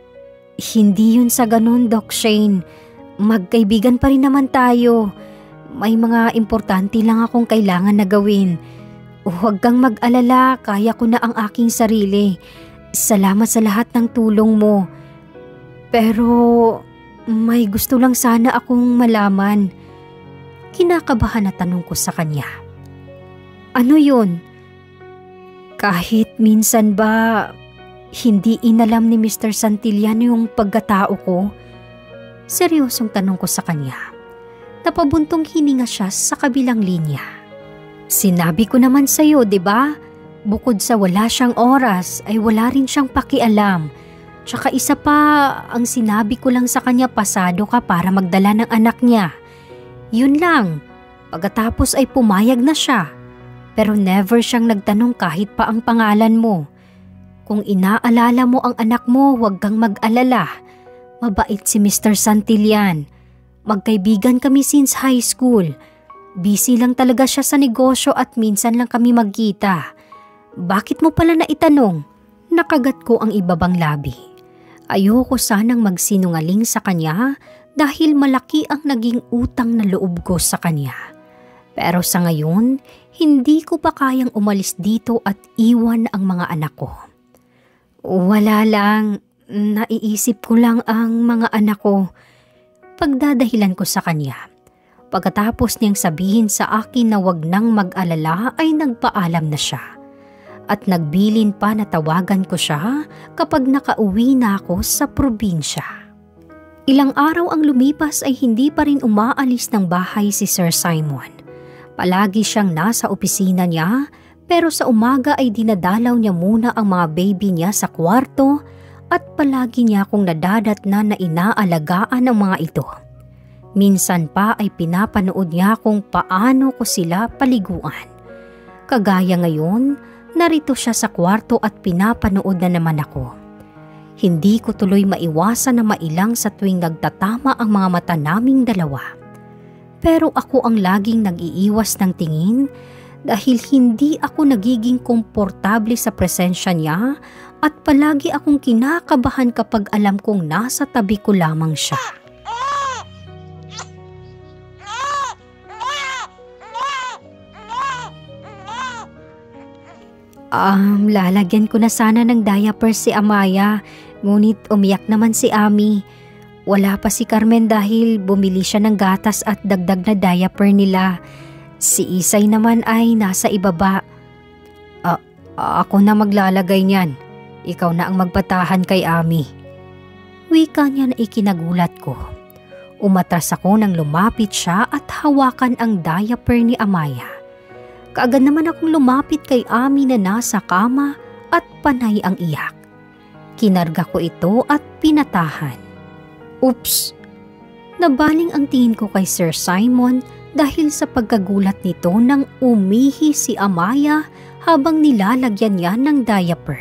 A: Hindi yun sa ganun, Doc Shane. Magkaibigan pa rin naman tayo. May mga importante lang akong kailangan na gawin. Huwag kang mag-alala, kaya ko na ang aking sarili. Salamat sa lahat ng tulong mo. Pero may gusto lang sana akong malaman. Kinakabahan na tanong ko sa kanya. Ano yun? Kahit minsan ba hindi inalam ni Mister Santillan yung pagkatao ko? Seryosong tanong ko sa kanya. Napabuntong hininga siya sa kabilang linya. Sinabi ko naman sa'yo, di ba? Bukod sa wala siyang oras ay wala rin siyang pakialam. Tsaka isa pa, ang sinabi ko lang sa kanya, pasado ka para magdala ng anak niya. Yun lang. Pagkatapos ay pumayag na siya. Pero never siyang nagtanong kahit pa ang pangalan mo. Kung inaalala mo ang anak mo, huwag kang mag-alala. Mabait si Mister Santillan. Magkaibigan kami since high school. Busy lang talaga siya sa negosyo at minsan lang kami magkita. Bakit mo pala naitanong? Nakagat ko ang ibabang labi. Ayoko sanang magsinungaling sa kanya dahil malaki ang naging utang na loob ko sa kanya. Pero sa ngayon, hindi ko pa kayang umalis dito at iwan ang mga anak ko. Wala lang, naiisip ko lang ang mga anak ko. Pagdadahilan ko sa kanya. Pagkatapos niyang sabihin sa akin na wag nang mag-alala ay nagpaalam na siya. At nagbilin pa na tawagan ko siya kapag nakauwi na ako sa probinsya. Ilang araw ang lumipas ay hindi pa rin umaalis ng bahay si Sir Simon. Palagi siyang nasa opisina niya pero sa umaga ay dinadalaw niya muna ang mga baby niya sa kwarto at palagi niya akong nadadatnan na inaalagaan ang mga ito. Minsan pa ay pinapanood niya kung paano ko sila paliguan. Kagaya ngayon, narito siya sa kwarto at pinapanood na naman ako. Hindi ko tuloy maiwasan na mailang sa tuwing nagtatama ang mga mata naming dalawa. Pero ako ang laging nag-iiwas ng tingin dahil hindi ako nagiging komportable sa presensya niya at palagi akong kinakabahan kapag alam kong nasa tabi ko lamang siya. Um, lalagyan ko na sana ng diaper si Amaya, ngunit umiyak naman si Ami. Wala pa si Carmen dahil bumili siya ng gatas at dagdag na diaper nila. Si Isay naman ay nasa ibaba. Uh, ako na maglalagay niyan. Ikaw na ang magpatahan kay Ami. Wika niya na ikinagulat ko. Umatras ako nang lumapit siya at hawakan ang diaper ni Amaya. Kaagad naman akong lumapit kay Ami na nasa kama at panay ang iyak. Kinarga ko ito at pinatahan. Oops! Nabaling ang tingin ko kay Sir Simon dahil sa pagkagulat nito nang umihi si Amaya habang nilalagyan niya ng diaper.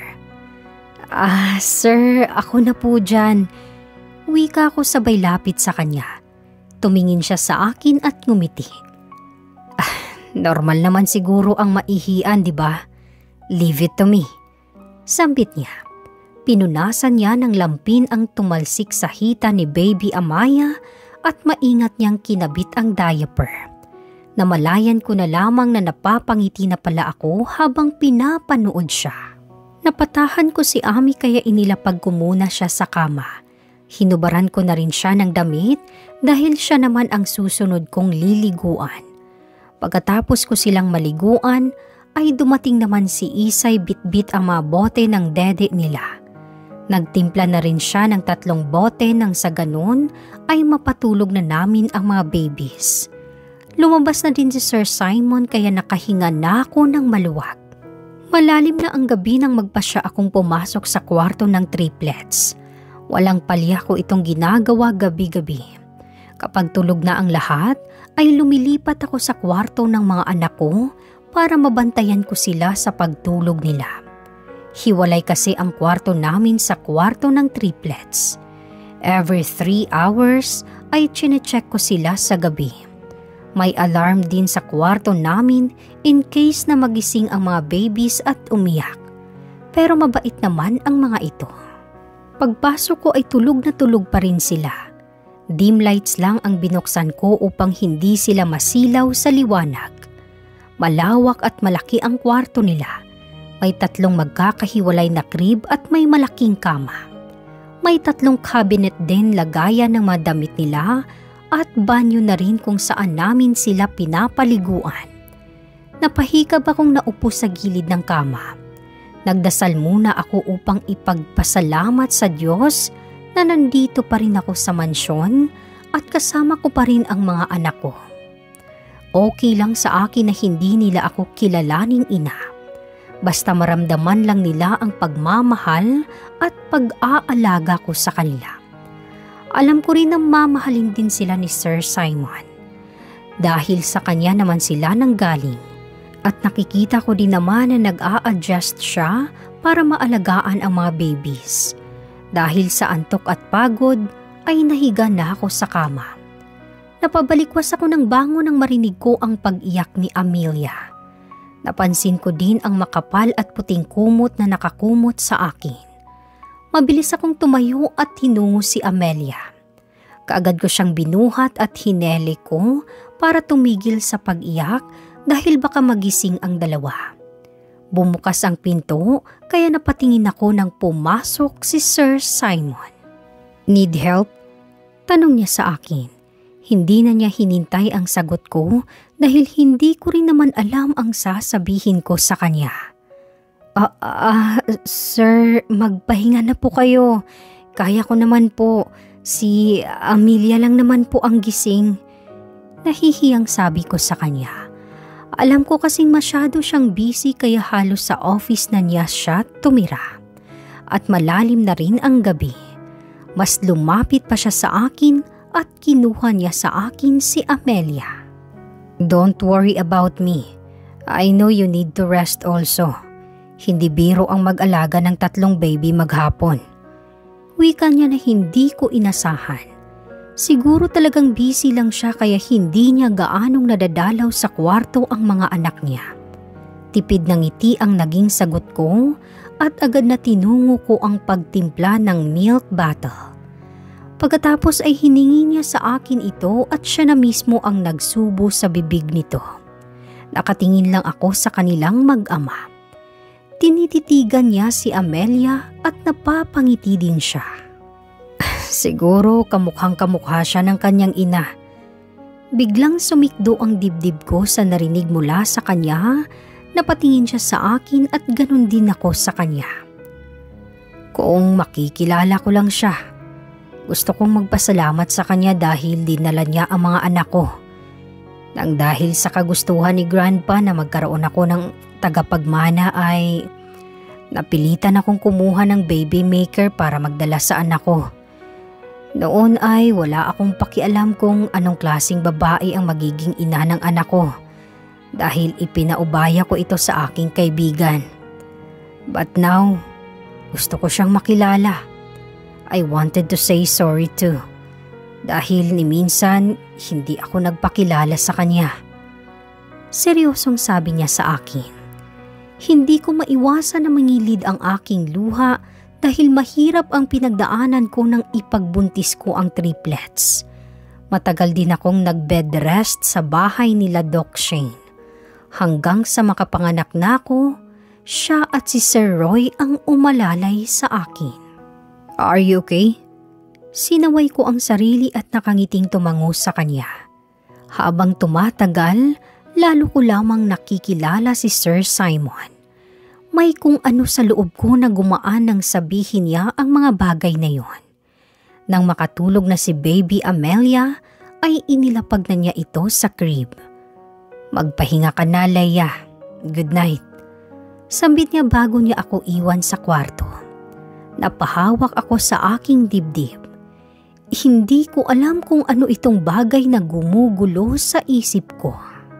A: Ah, sir, ako na po dyan. Wika ko sabay lapit sa kanya. Tumingin siya sa akin at ngumiti. Ah, normal naman siguro ang maihian, di ba? Leave it to me. Sambit niya. Pinunasan niya ng lampin ang tumalsik sa hita ni Baby Amaya at maingat niyang kinabit ang diaper. Namalayan ko na lamang na napapangiti na pala ako habang pinapanood siya. Napatahan ko si Ami kaya inilapag ko muna siya sa kama. Hinubaran ko na rin siya ng damit dahil siya naman ang susunod kong liliguan. Pagkatapos ko silang maliguan ay dumating naman si Isay bitbit ang mga bote ng dede nila. Nagtimpla na rin siya ng tatlong bote nang sa ganun ay mapatulog na namin ang mga babies. Lumabas na din si Sir Simon kaya nakahinga na ako ng maluwag. Malalim na ang gabi nang magpasya akong pumasok sa kwarto ng triplets. Walang palya ko itong ginagawa gabi-gabi. Kapag tulog na ang lahat, ay lumilipat ako sa kwarto ng mga anak ko para mabantayan ko sila sa pagtulog nila. Hiwalay kasi ang kwarto namin sa kwarto ng triplets. Every three hours ay chinecheck ko sila sa gabi. May alarm din sa kwarto namin in case na magising ang mga babies at umiyak. Pero mabait naman ang mga ito. Pagpasok ko ay tulog na tulog pa rin sila. Dim lights lang ang binuksan ko upang hindi sila masilaw sa liwanag. Malawak at malaki ang kwarto nila. May tatlong magkakahiwalay na crib at may malaking kama. May tatlong cabinet din lagayan ng mga damit nila at banyo na rin kung saan namin sila pinapaliguan. Napahikab akong naupo sa gilid ng kama. Nagdasal muna ako upang ipagpasalamat sa Diyos na nandito pa rin ako sa mansyon at kasama ko pa rin ang mga anak ko. Okay lang sa akin na hindi nila ako kilalaning ina. Basta maramdaman lang nila ang pagmamahal at pag-aalaga ko sa kanila. Alam ko rin na mamahalin din sila ni Sir Simon. Dahil sa kanya naman sila nanggaling. At nakikita ko din naman na nag-a-adjust siya para maalagaan ang mga babies. Dahil sa antok at pagod ay nahiga na ako sa kama. Napabalikwas ako ng bangon nang marinig ko ang pag-iyak ni Amelia. Napansin ko din ang makapal at puting kumot na nakakumot sa akin. Mabilis akong tumayo at hinungo si Amelia. Kaagad ko siyang binuhat at hinele ko para tumigil sa pag-iyak dahil baka magising ang dalawa. Bumukas ang pinto kaya napatingin ako nang pumasok si Sir Simon. "Need help?" Tanong niya sa akin. Hindi na niya hinintay ang sagot ko dahil hindi ko rin naman alam ang sasabihin ko sa kanya. Ah, ah, sir, magpahinga na po kayo. Kaya ko naman po. Si Amelia lang naman po ang gising. Nahihiyang sabi ko sa kanya. Alam ko kasing masyado siyang busy kaya halos sa office na niya siya tumira. At malalim na rin ang gabi. Mas lumapit pa siya sa akin at kinuha niya sa akin si Amelia. "Don't worry about me. I know you need to rest also. Hindi biro ang mag-alaga ng tatlong baby maghapon." Wika niya na hindi ko inasahan. Siguro talagang busy lang siya kaya hindi niya gaanong nadadalaw sa kwarto ang mga anak niya. Tipid ng ngiti ang naging sagot ko at agad na tinungo ko ang pagtimpla ng milk bottle. Pagkatapos ay hiningi niya sa akin ito at siya na mismo ang nagsubo sa bibig nito. Nakatingin lang ako sa kanilang mag-ama. Tinititigan niya si Amelia at napapangiti din siya. Siguro kamukhang kamukha siya ng kanyang ina. Biglang sumikdo ang dibdib ko sa narinig mula sa kanya. Napatingin siya sa akin at ganun din ako sa kanya. Kung makikilala ko lang siya. Gusto kong magpasalamat sa kanya dahil dinala niya ang mga anak ko. Nang dahil sa kagustuhan ni Grandpa na magkaroon ako ng tagapagmana ay napilitan akong kumuha ng baby maker para magdala sa anak ko. Noon ay wala akong pakialam kung anong klaseng babae ang magiging ina ng anak ko dahil ipinaubaya ko ito sa aking kaibigan. But now, gusto ko siyang makilala. I wanted to say sorry too. Dahil ni minsan, hindi ako nagpakilala sa kanya. Seryosong sabi niya sa akin. Hindi ko maiwasan na mangilid ang aking luha dahil mahirap ang pinagdaanan ko nang ipagbuntis ko ang triplets. Matagal din akong nag-bed rest sa bahay nila Doc Shane. Hanggang sa makapanganak na ako, siya at si Sir Roy ang umalalay sa akin. "Are you okay?" Sinaway ko ang sarili at nakangiting tumango sa kanya. Habang tumatagal, lalo ko lamang nakikilala si Sir Simon. May kung ano sa loob ko na gumaan nang sabihin niya ang mga bagay na yon. Nang makatulog na si baby Amelia, ay inilapag na niya ito sa crib. "Magpahinga ka na, Leia. Good night." Sambit niya bago niya ako iwan sa kwarto. Napahawak ako sa aking dibdib. Hindi ko alam kung ano itong bagay na gumugulo sa isip ko.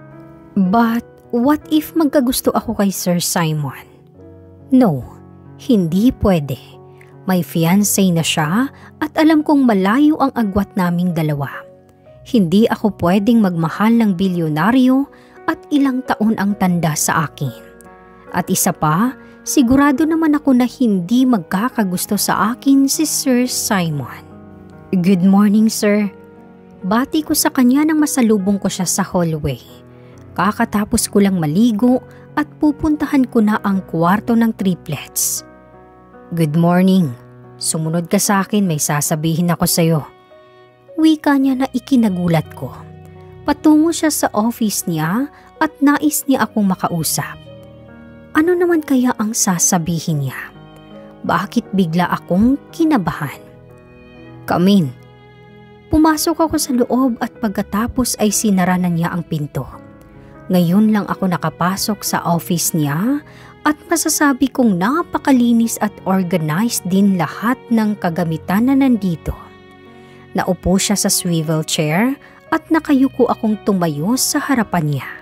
A: But what if magkagusto ako kay Sir Simon? No, hindi pwede. May fiancé na siya at alam kong malayo ang agwat naming dalawa. Hindi ako pwedeng magmahal ng bilyonaryo at ilang taon ang tanda sa akin. At isa pa, sigurado naman ako na hindi magkakagusto sa akin si Sir Simon. "Good morning, sir." Bati ko sa kanya nang masalubong ko siya sa hallway. Kakatapos ko lang maligo at pupuntahan ko na ang kwarto ng triplets. "Good morning. Sumunod ka sa akin, may sasabihin ako sa'yo." Wika niya na ikinagulat ko. Patungo siya sa office niya at nais niya akong makausap. Ano naman kaya ang sasabihin niya? Bakit bigla akong kinabahan? "Come in." Pumasok ako sa loob at pagkatapos ay sinara na niya ang pinto. Ngayon lang ako nakapasok sa office niya at masasabi kong napakalinis at organized din lahat ng kagamitan na nandito. Naupo siya sa swivel chair at nakayuko akong tumayo sa harapan niya.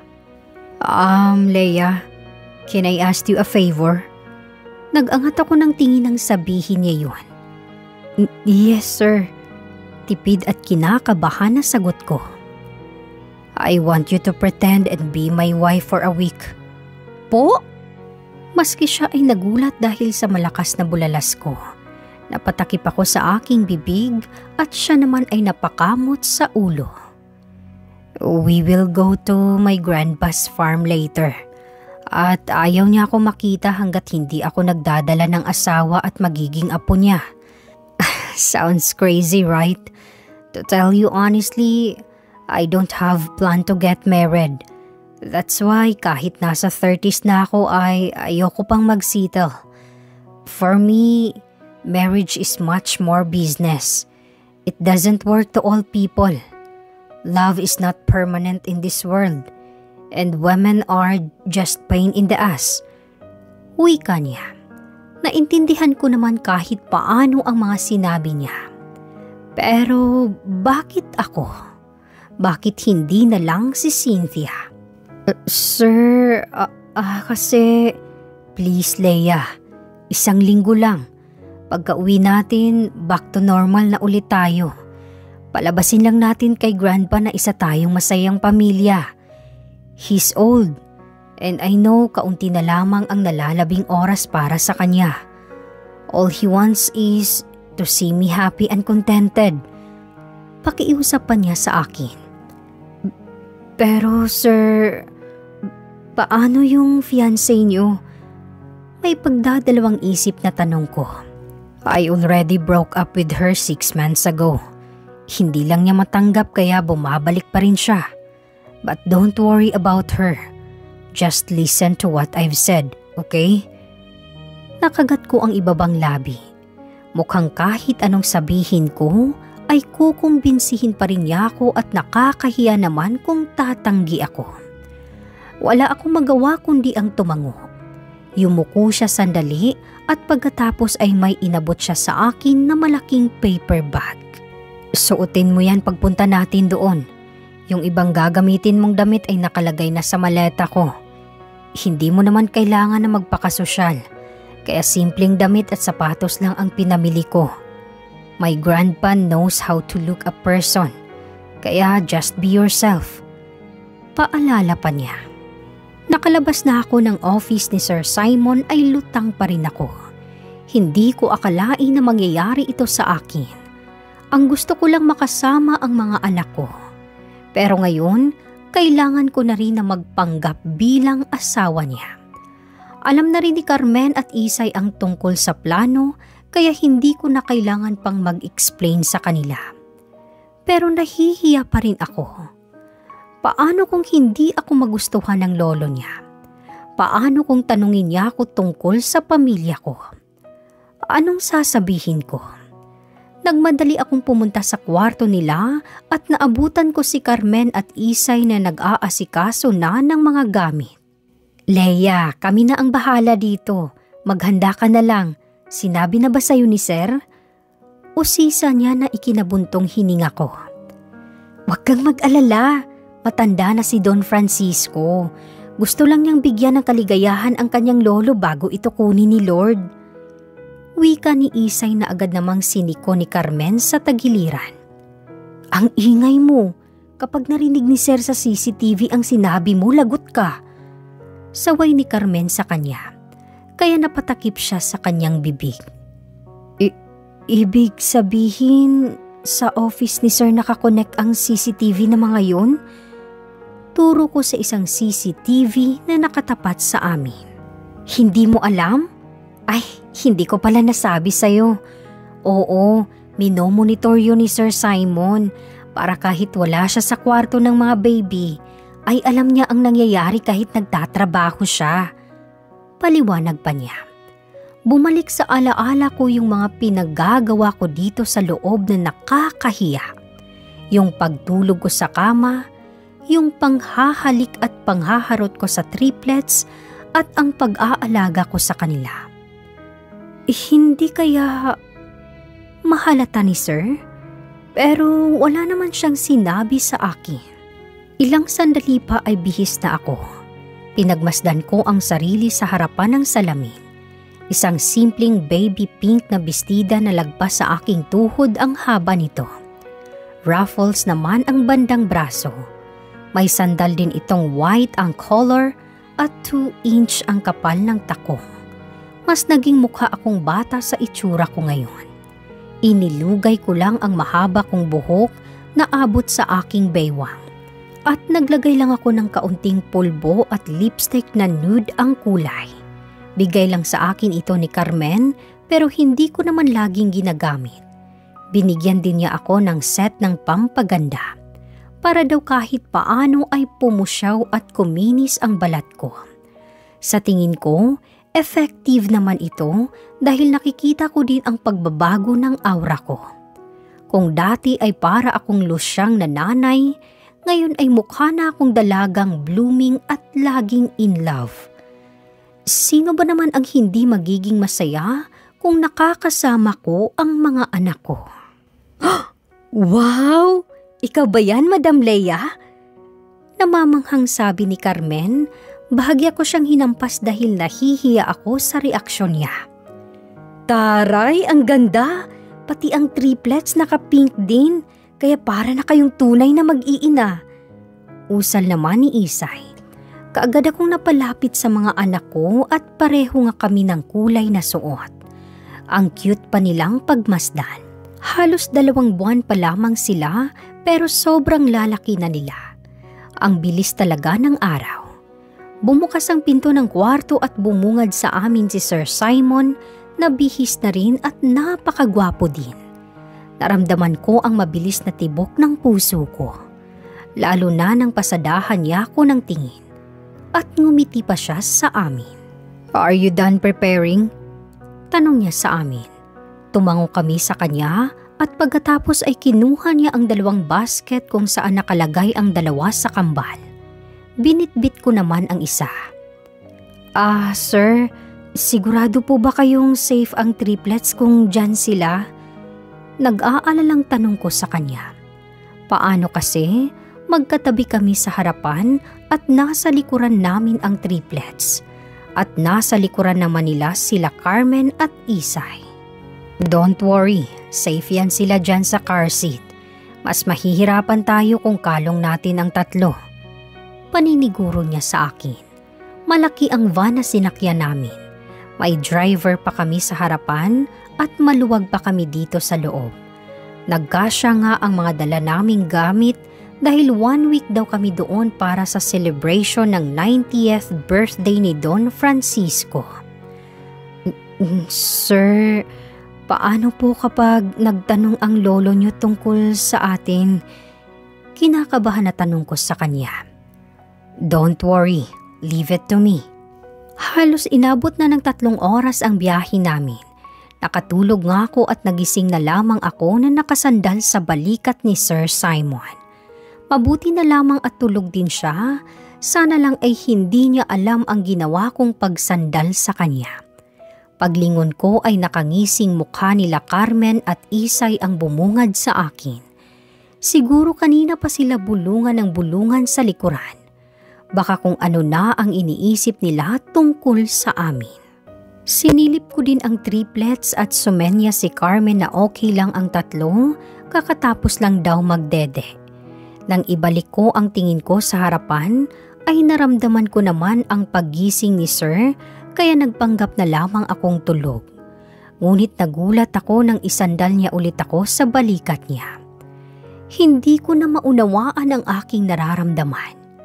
A: Um, Leia, can I ask you a favor?" Nag-angat ako ng tingin nang sabihin niya yun. "Yes, sir." Tipid at kinakabahan na sagot ko. "I want you to pretend and be my wife for a week." "Po?" Maski siya ay nagulat dahil sa malakas na bulalas ko. Napatakip ako sa aking bibig at siya naman ay napakamot sa ulo. "We will go to my grandpa's farm later." At ayaw niya ako makita hanggat hindi ako nagdadala ng asawa at magiging apo niya. Sounds crazy, right? To tell you honestly, I don't have plan to get married. That's why kahit nasa thirties na ako ay ayoko pang mag-settle. For me, marriage is much more business. It doesn't work to all people. Love is not permanent in this world. And women are just pain in the ass. Wika niya. Naintindihan ko naman kahit paano ang mga sinabi niya. Pero bakit ako? Bakit hindi na lang si Cynthia? Uh, sir, uh, uh, kasi... Please, Leia. Isang linggo lang. Pagka uwi natin, back to normal na ulit tayo. Palabasin lang natin kay Grandpa na isa tayong masayang pamilya. He's old. And I know kaunti na lamang ang nalalabing oras para sa kanya. All he wants is to see me happy and contented. Pakiusap pa niya sa akin. Pero sir, paano yung fiancé niyo? May pagdadalawang isip na tanong ko. I already broke up with her six months ago. Hindi lang niya matanggap kaya bumabalik pa rin siya. But don't worry about her. Just listen to what I've said, okay? Nakagat ko ang ibabang labi. Mukhang kahit anong sabihin ko ay kukumbinsihin pa rin niya ako at nakakahiya naman kung tatanggi ako. Wala akong magawa kundi ang tumango. Yumuko siya sandali at pagkatapos ay may inabot siya sa akin na malaking paper bag. Suotin mo yan pagpunta natin doon. Yung ibang gagamitin mong damit ay nakalagay na sa maleta ko. Hindi mo naman kailangan na magpakasosyal, kaya simpleng damit at sapatos lang ang pinamili ko. My grandpa knows how to look a person, kaya just be yourself. Paalala pa niya. Nakalabas na ako ng office ni Sir Simon ay lutang pa rin ako. Hindi ko akalain na mangyayari ito sa akin. Ang gusto ko lang makasama ang mga anak ko. Pero ngayon, kailangan ko na rin na magpanggap bilang asawa niya. Alam na rin ni Carmen at Isay ang tungkol sa plano kaya hindi ko na kailangan pang mag-explain sa kanila. Pero nahihiya pa rin ako. Paano kung hindi ako magustuhan ng lolo niya? Paano kung tanungin niya ako tungkol sa pamilya ko? Anong sasabihin ko? Nagmadali akong pumunta sa kwarto nila at naabutan ko si Carmen at Isay na nag-aasikaso na ng mga gamit. Leia, kami na ang bahala dito. Maghanda ka na lang. Sinabi na ba sa'yo ni Sir? Usisa niya na ikinabuntong hininga ko. Huwag kang mag-alala. Matanda na si Don Francisco. Gusto lang niyang bigyan ng kaligayahan ang kanyang lolo bago ito kunin ni Lord. Wika ni Isay na agad namang siniko ni Carmen sa tagiliran. Ang ingay mo. Kapag narinig ni Sir sa C C T V ang sinabi mo, lagot ka. Saway ni Carmen sa kanya. Kaya napatakip siya sa kanyang bibig. I- ibig sabihin, sa office ni Sir nakakonect ang C C T V na mga yun? Pagturo ko sa isang C C T V na nakatapat sa amin. Hindi mo alam? Ay, hindi ko pala nasabi sa'yo. Oo, minomonitor yun ni Sir Simon para kahit wala siya sa kwarto ng mga baby, ay alam niya ang nangyayari kahit nagtatrabaho siya. Paliwanag pa niya. Bumalik sa alaala ko yung mga pinaggagawa ko dito sa loob na nakakahiya. Yung pagtulog ko sa kama, yung panghahalik at panghaharot ko sa triplets at ang pag-aalaga ko sa kanila. Eh, hindi kaya mahalata ni Sir? Pero wala naman siyang sinabi sa akin. Ilang sandali pa ay bihis na ako. Pinagmasdan ko ang sarili sa harapan ng salamin. Isang simpleng baby pink na bestida na lagpas sa aking tuhod ang haba nito. Ruffles naman ang bandang braso. May sandal din itong white ang color at two inch ang kapal ng takong. Mas naging mukha akong bata sa itsura ko ngayon. Inilugay ko lang ang mahaba kong buhok na abot sa aking baywang. At naglagay lang ako ng kaunting pulbo at lipstick na nude ang kulay. Bigay lang sa akin ito ni Carmen pero hindi ko naman laging ginagamit. Binigyan din niya ako ng set ng pampaganda. Para daw kahit paano ay pumusyaw at kuminis ang balat ko. Sa tingin ko, effective naman ito dahil nakikita ko din ang pagbabago ng aura ko. Kung dati ay para akong lusyang nanay, ngayon ay mukha na akong dalagang blooming at laging in love. Sino ba naman ang hindi magiging masaya kung nakakasama ko ang mga anak ko? Wow! Ikaw ba yan, Madam Leia? Namamanghang sabi ni Carmen, bahagya ko siyang hinampas dahil nahihiya ako sa reaksyon niya. Taray, ang ganda! Pati ang triplets naka-pink din, kaya para na kayong tunay na mag-iina. Usal naman ni Isay. Kaagad akong napalapit sa mga anak ko at pareho nga kami ng kulay na suot. Ang cute pa nilang pagmasdan. Halos dalawang buwan pa lamang sila pero sobrang lalaki na nila. Ang bilis talaga ng araw. Bumukas ang pinto ng kwarto at bumungad sa amin si Sir Simon na bihis na rin at napakagwapo din. Naramdaman ko ang mabilis na tibok ng puso ko. Lalo na nang pasadahan niya ako ng tingin. At ngumiti pa siya sa amin. Are you done preparing? Tanong niya sa amin. Tumango kami sa kanya at pagkatapos ay kinuha niya ang dalawang basket kung saan nakalagay ang dalawa sa kambal. Binitbit ko naman ang isa. Ah, sir, sigurado po ba kayong safe ang triplets kung dyan sila? Nag-aalalang tanong ko sa kanya. Paano kasi magkatabi kami sa harapan at nasa likuran namin ang triplets at nasa likuran naman nila sila Carmen at Isay. Don't worry, safe yan sila dyan sa car seat. Mas mahihirapan tayo kung kalong natin ang tatlo. Paniniguro niya sa akin. Malaki ang van na sinakyan namin. May driver pa kami sa harapan at maluwag pa kami dito sa loob. Nagkasya nga ang mga dala naming gamit dahil one week daw kami doon para sa celebration ng ninetieth birthday ni Don Francisco. Sir, paano po kapag nagtanong ang lolo niyo tungkol sa atin? Kinakabahan na tanong ko sa kanya. Don't worry, leave it to me. Halos inabot na ng tatlong oras ang biyahe namin. Nakatulog nga ako at nagising na lamang ako na nakasandal sa balikat ni Sir Simon. Mabuti na lamang at tulog din siya, sana lang ay hindi niya alam ang ginawa kong pagsandal sa kanya. Paglingon ko ay nakangising mukha nila Carmen at Isay ang bumungad sa akin. Siguro kanina pa sila bulungan ng bulungan sa likuran. Baka kung ano na ang iniisip nila tungkol sa amin. Sinilip ko din ang triplets at sumenya si Carmen na okay lang ang tatlo, kakatapos lang daw magdede. Nang ibalik ko ang tingin ko sa harapan, ay naramdaman ko naman ang paggising ni Sir, kaya nagpanggap na lamang akong tulog. Ngunit nagulat ako nang isandal niya ulit ako sa balikat niya. Hindi ko na maunawaan ang aking nararamdaman.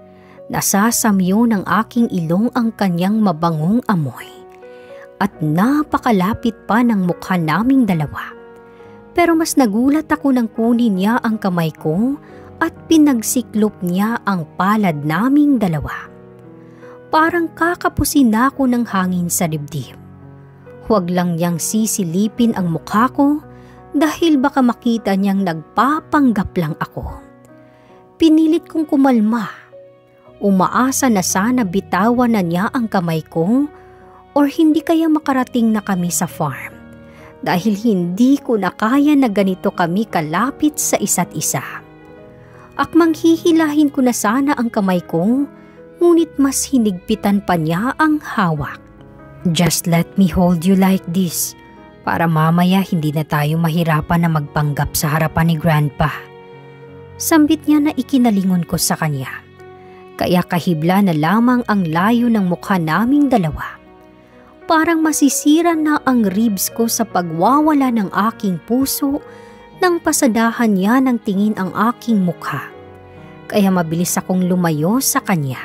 A: Nasasamyo ng aking ilong ang kanyang mabangong amoy at napakalapit pa ng mukha naming dalawa. Pero mas nagulat ako nang kunin niya ang kamay ko at pinagsiklop niya ang palad naming dalawa. Parang kakapusin na ako ng hangin sa dibdib. Huwag lang niyang sisilipin ang mukha ko dahil baka makita niyang nagpapanggap lang ako. Pinilit kong kumalma. Umaasa na sana bitawan na niya ang kamay ko or hindi kaya makarating na kami sa farm dahil hindi ko na kaya na ganito kami kalapit sa isa't isa. Akmang hihilahin ko na sana ang kamay ko, ngunit mas hinigpitan pa niya ang hawak. Just let me hold you like this para mamaya hindi na tayo mahirapan na magpanggap sa harapan ni Grandpa. Sambit niya na ikinalingon ko sa kanya. Kaya kahibla na lamang ang layo ng mukha naming dalawa. Parang masisira na ang ribs ko sa pagwawala ng aking puso nang pasadahan niya ng tingin ang aking mukha. Kaya mabilis akong lumayo sa kanya.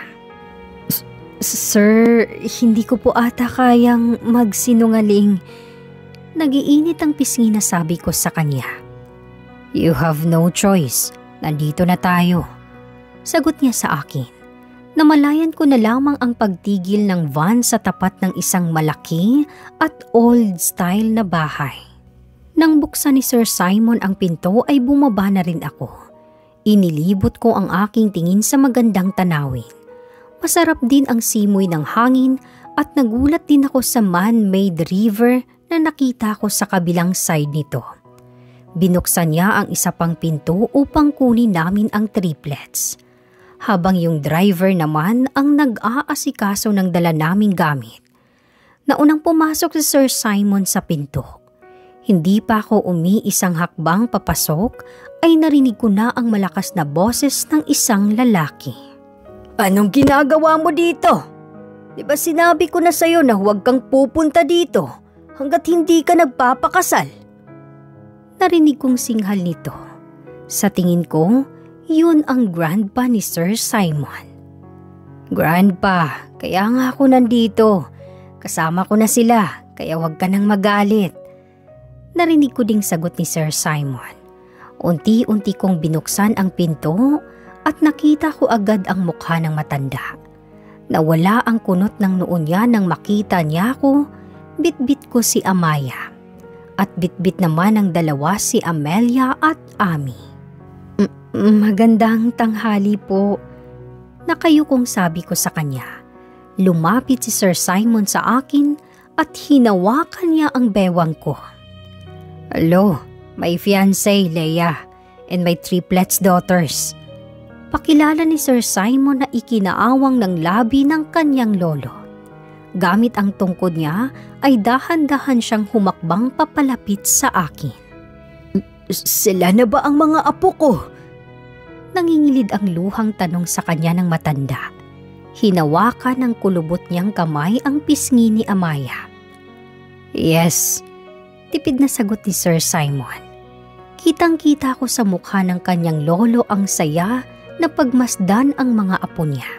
A: Sir, hindi ko po ata kayang magsinungaling. Nagiinit ang pisngi na sabi ko sa kanya. You have no choice. Nandito na tayo. Sagot niya sa akin. Namalayan ko na lamang ang pagtigil ng van sa tapat ng isang malaki at old-style na bahay. Nang buksan ni Sir Simon ang pinto ay bumaba na rin ako. Inilibot ko ang aking tingin sa magandang tanawin. Masarap din ang simoy ng hangin at nagulat din ako sa man-made river na nakita ko sa kabilang side nito. Binuksan niya ang isa pang pinto upang kunin namin ang triplets. Habang yung driver naman ang nag-aasikaso ng dala naming gamit. Naunang pumasok si Sir Simon sa pinto. Hindi pa ako umiisang hakbang papasok ay narinig ko na ang malakas na boses ng isang lalaki. Anong ginagawa mo dito? Di ba sinabi ko na sa'yo na huwag kang pupunta dito hanggat hindi ka nagpapakasal? Narinig kong singhal nito. Sa tingin ko, yun ang grandpa ni Sir Simon. Grandpa, kaya nga ako nandito. Kasama ko na sila, kaya huwag ka nang magalit. Narinig ko ding sagot ni Sir Simon. Unti-unti kong binuksan ang pinto at nakita ko agad ang mukha ng matanda. Nawala ang kunot ng noo niya nang makita niya ako, bitbit ko si Amaya. At bitbit naman ang dalawa si Amelia at Ami. Magandang tanghali po. Nakayukong sabi ko sa kanya. Lumapit si Sir Simon sa akin at hinawakan niya ang bewang ko. Hello, my fiancé Leia and my triplets daughters. Pakilala ni Sir Simon na ikinaawang ng labi ng kanyang lolo. Gamit ang tungkod niya ay dahan-dahan siyang humakbang papalapit sa akin. Sila na ba ang mga apo ko? Nangingilid ang luhang tanong sa kanya ng matanda. Hinawakan ng kulubot niyang kamay ang pisngi ni Amaya. Yes, tipid na sagot ni Sir Simon. Kitang-kita ko sa mukha ng kanyang lolo ang saya na pagmasdan ang mga apo niya.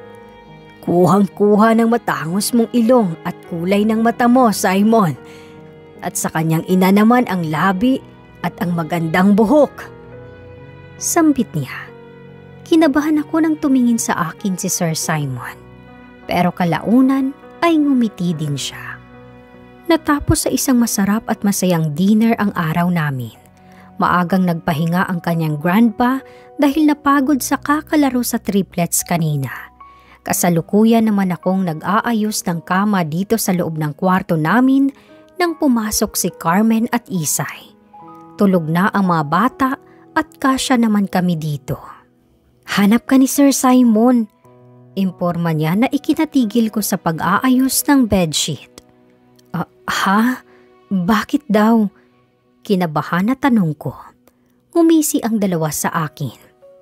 A: Kuhang-kuha ng matangos mong ilong at kulay ng mata mo, Simon. At sa kanyang ina naman ang labi at ang magandang buhok. Sambit niya. Kinabahan ako nang tumingin sa akin si Sir Simon. Pero kalaunan ay ngumiti din siya. Natapos sa isang masarap at masayang dinner ang araw namin. Maagang nagpahinga ang kanyang grandpa dahil napagod sa kakalaro sa triplets kanina. Kasalukuyan naman akong nag-aayos ng kama dito sa loob ng kwarto namin nang pumasok si Carmen at Isay. Tulog na ang mga bata at kasya naman kami dito. Hanap ka ni Sir Simon. Imporma niya na ikinatigil ko sa pag-aayos ng bedsheet. Uh, ha? Bakit daw? Kinabahan na tanong ko. Ngumisi ang dalawa sa akin.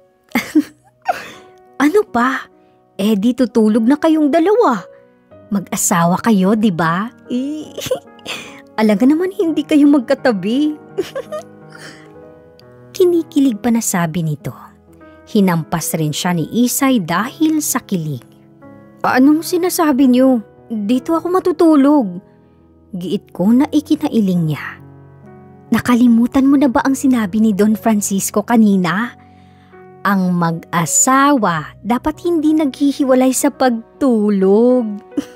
A: Ano pa? Eh di tutulog na kayong dalawa. Mag-asawa kayo, di ba? Eh, alaga naman hindi kayo magkatabi. Kinikilig pa na sabi nito. Hinampas rin siya ni Isay dahil sa kilig. "Anong sinasabi niyo? Dito ako matutulog." Giit ko na ikinailing niya. "Nakalimutan mo na ba ang sinabi ni Don Francisco kanina? Ang mag-asawa dapat hindi naghihiwalay sa pagtulog."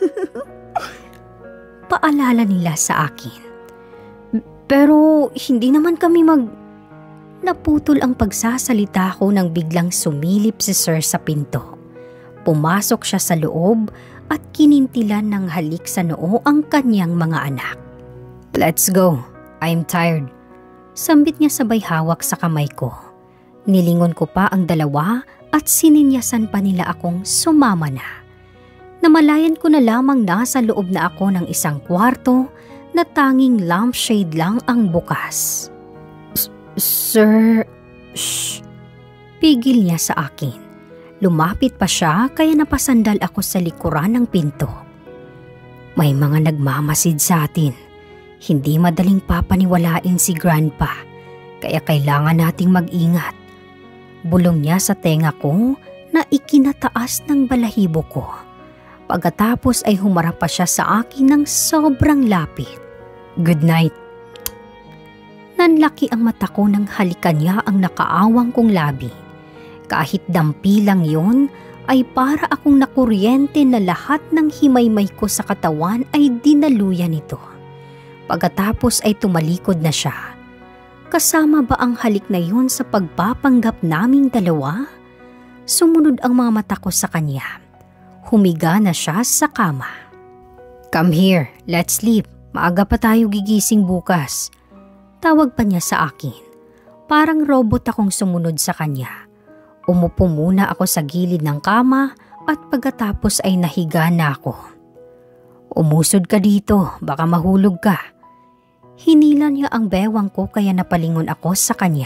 A: Paalala nila sa akin. "Pero hindi naman kami mag..." Naputol ang pagsasalita ko nang biglang sumilip si Sir sa pinto. Pumasok siya sa loob at kinintilan ng halik sa noo ang kanyang mga anak. "Let's go. I'm tired." Sambit niya sabay hawak sa kamay ko. Nilingon ko pa ang dalawa at sininyasan pa nila akong sumama na. Namalayan ko na lamang nasa loob na ako ng isang kwarto na tanging lampshade lang ang bukas. "Sir..." Shh! Pigil niya sa akin. Lumapit pa siya kaya napasandal ako sa likuran ng pinto. "May mga nagmamasid sa atin. Hindi madaling papaniwalain si Grandpa, kaya kailangan nating mag-ingat." Bulong niya sa tenga ko na ikinataas ng balahibo ko. Pagkatapos ay humarap pa siya sa akin ng sobrang lapit. "Good night." Nanlaki ang mata ko nang halikan niya ang nakaawang kong labi. Kahit dampi lang yon, ay para akong nakuryente na lahat ng himaymay ko sa katawan ay dinaluyan nito. Pagkatapos ay tumalikod na siya. Kasama ba ang halik na yon sa pagpapanggap naming dalawa? Sumunod ang mga mata ko sa kanya. Humiga na siya sa kama. "Come here, let's sleep. Maaga pa tayo gigising bukas." Tawag pa niya sa akin. Parang robot akong sumunod sa kanya. Umupo muna ako sa gilid ng kama at pagkatapos ay nahiga na ako. "Umusod ka dito, baka mahulog ka." Hinila niya ang bewang ko kaya napalingon ako sa kanya.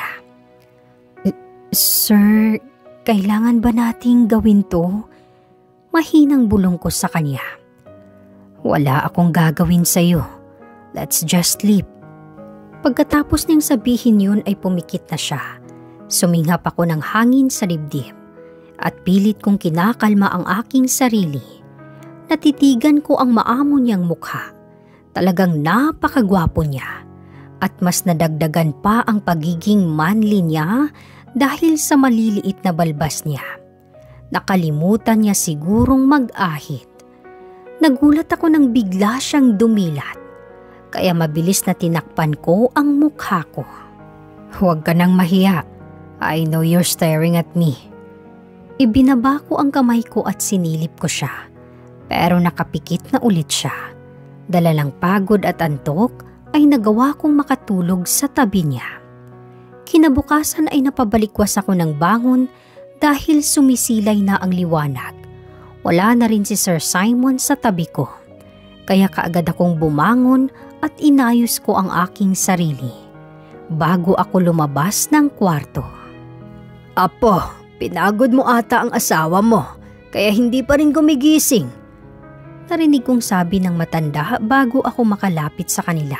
A: "Sir, kailangan ba nating gawin to?" Mahinang bulong ko sa kanya. "Wala akong gagawin sa'yo. Let's just sleep." Pagkatapos niyang sabihin yun ay pumikit na siya. Suminghap ako ng hangin sa dibdib at pilit kong kinakalma ang aking sarili. Natitigan ko ang maamo niyang mukha. Talagang napakagwapo niya at mas nadagdagan pa ang pagiging manly niya dahil sa maliliit na balbas niya. Nakalimutan niya sigurong mag-ahit. Nagulat ako nang bigla siyang dumilat. Kaya mabilis na tinakpan ko ang mukha ko. "Huwag ka nang mahiya. I know you're staring at me." Ibinaba ko ang kamay ko at sinilip ko siya. Pero nakapikit na ulit siya. Dala ng pagod at antok ay nagawa kong makatulog sa tabi niya. Kinabukasan ay napabalikwas ako ng bangon dahil sumisilay na ang liwanag. Wala na rin si Sir Simon sa tabi ko. Kaya kaagad akong bumangon at inayos ko ang aking sarili bago ako lumabas ng kwarto. "Apo, pinagod mo ata ang asawa mo, kaya hindi pa rin gumigising." Narinig kong sabi ng matanda bago ako makalapit sa kanila.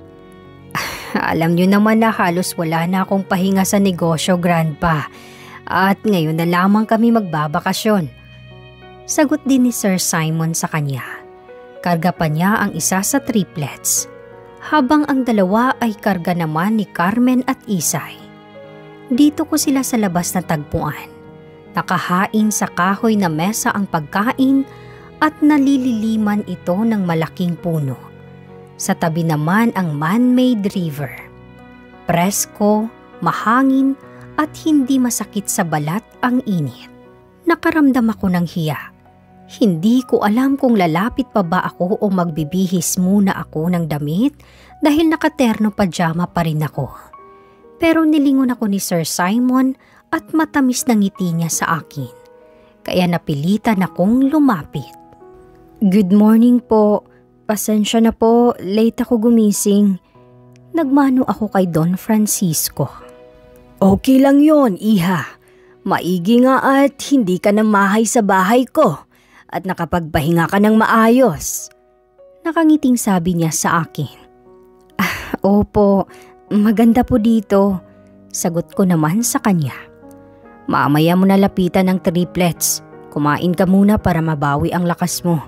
A: "Alam niyo naman na halos wala na akong pahinga sa negosyo, Grandpa, at ngayon na lamang kami magbabakasyon." Sagot din ni Sir Simon sa kanya. Karga pa niya ang isa sa triplets, habang ang dalawa ay karga naman ni Carmen at Isay. Dito ko sila sa labas na tagpuan. Nakahain sa kahoy na mesa ang pagkain at nalililiman ito ng malaking puno. Sa tabi naman ang man-made river. Presko, mahangin at hindi masakit sa balat ang init. Nakaramdam ako ng hiya. Hindi ko alam kung lalapit pa ba ako o magbibihis muna ako ng damit dahil nakaterno pajama pa rin ako. Pero nilingon ako ni Sir Simon at matamis na ngiti niya sa akin. Kaya napilitan akong lumapit. "Good morning po. Pasensya na po, late ako gumising." Nagmano ako kay Don Francisco. "Okay lang yon, iha. Maigi nga at hindi ka na mahay sa bahay ko. At nakapagpahinga ka ng maayos." Nakangiting sabi niya sa akin. "Ah, opo, maganda po dito." Sagot ko naman sa kanya. Mamaya mo na lapitan ng triplets. Kumain ka muna para mabawi ang lakas mo.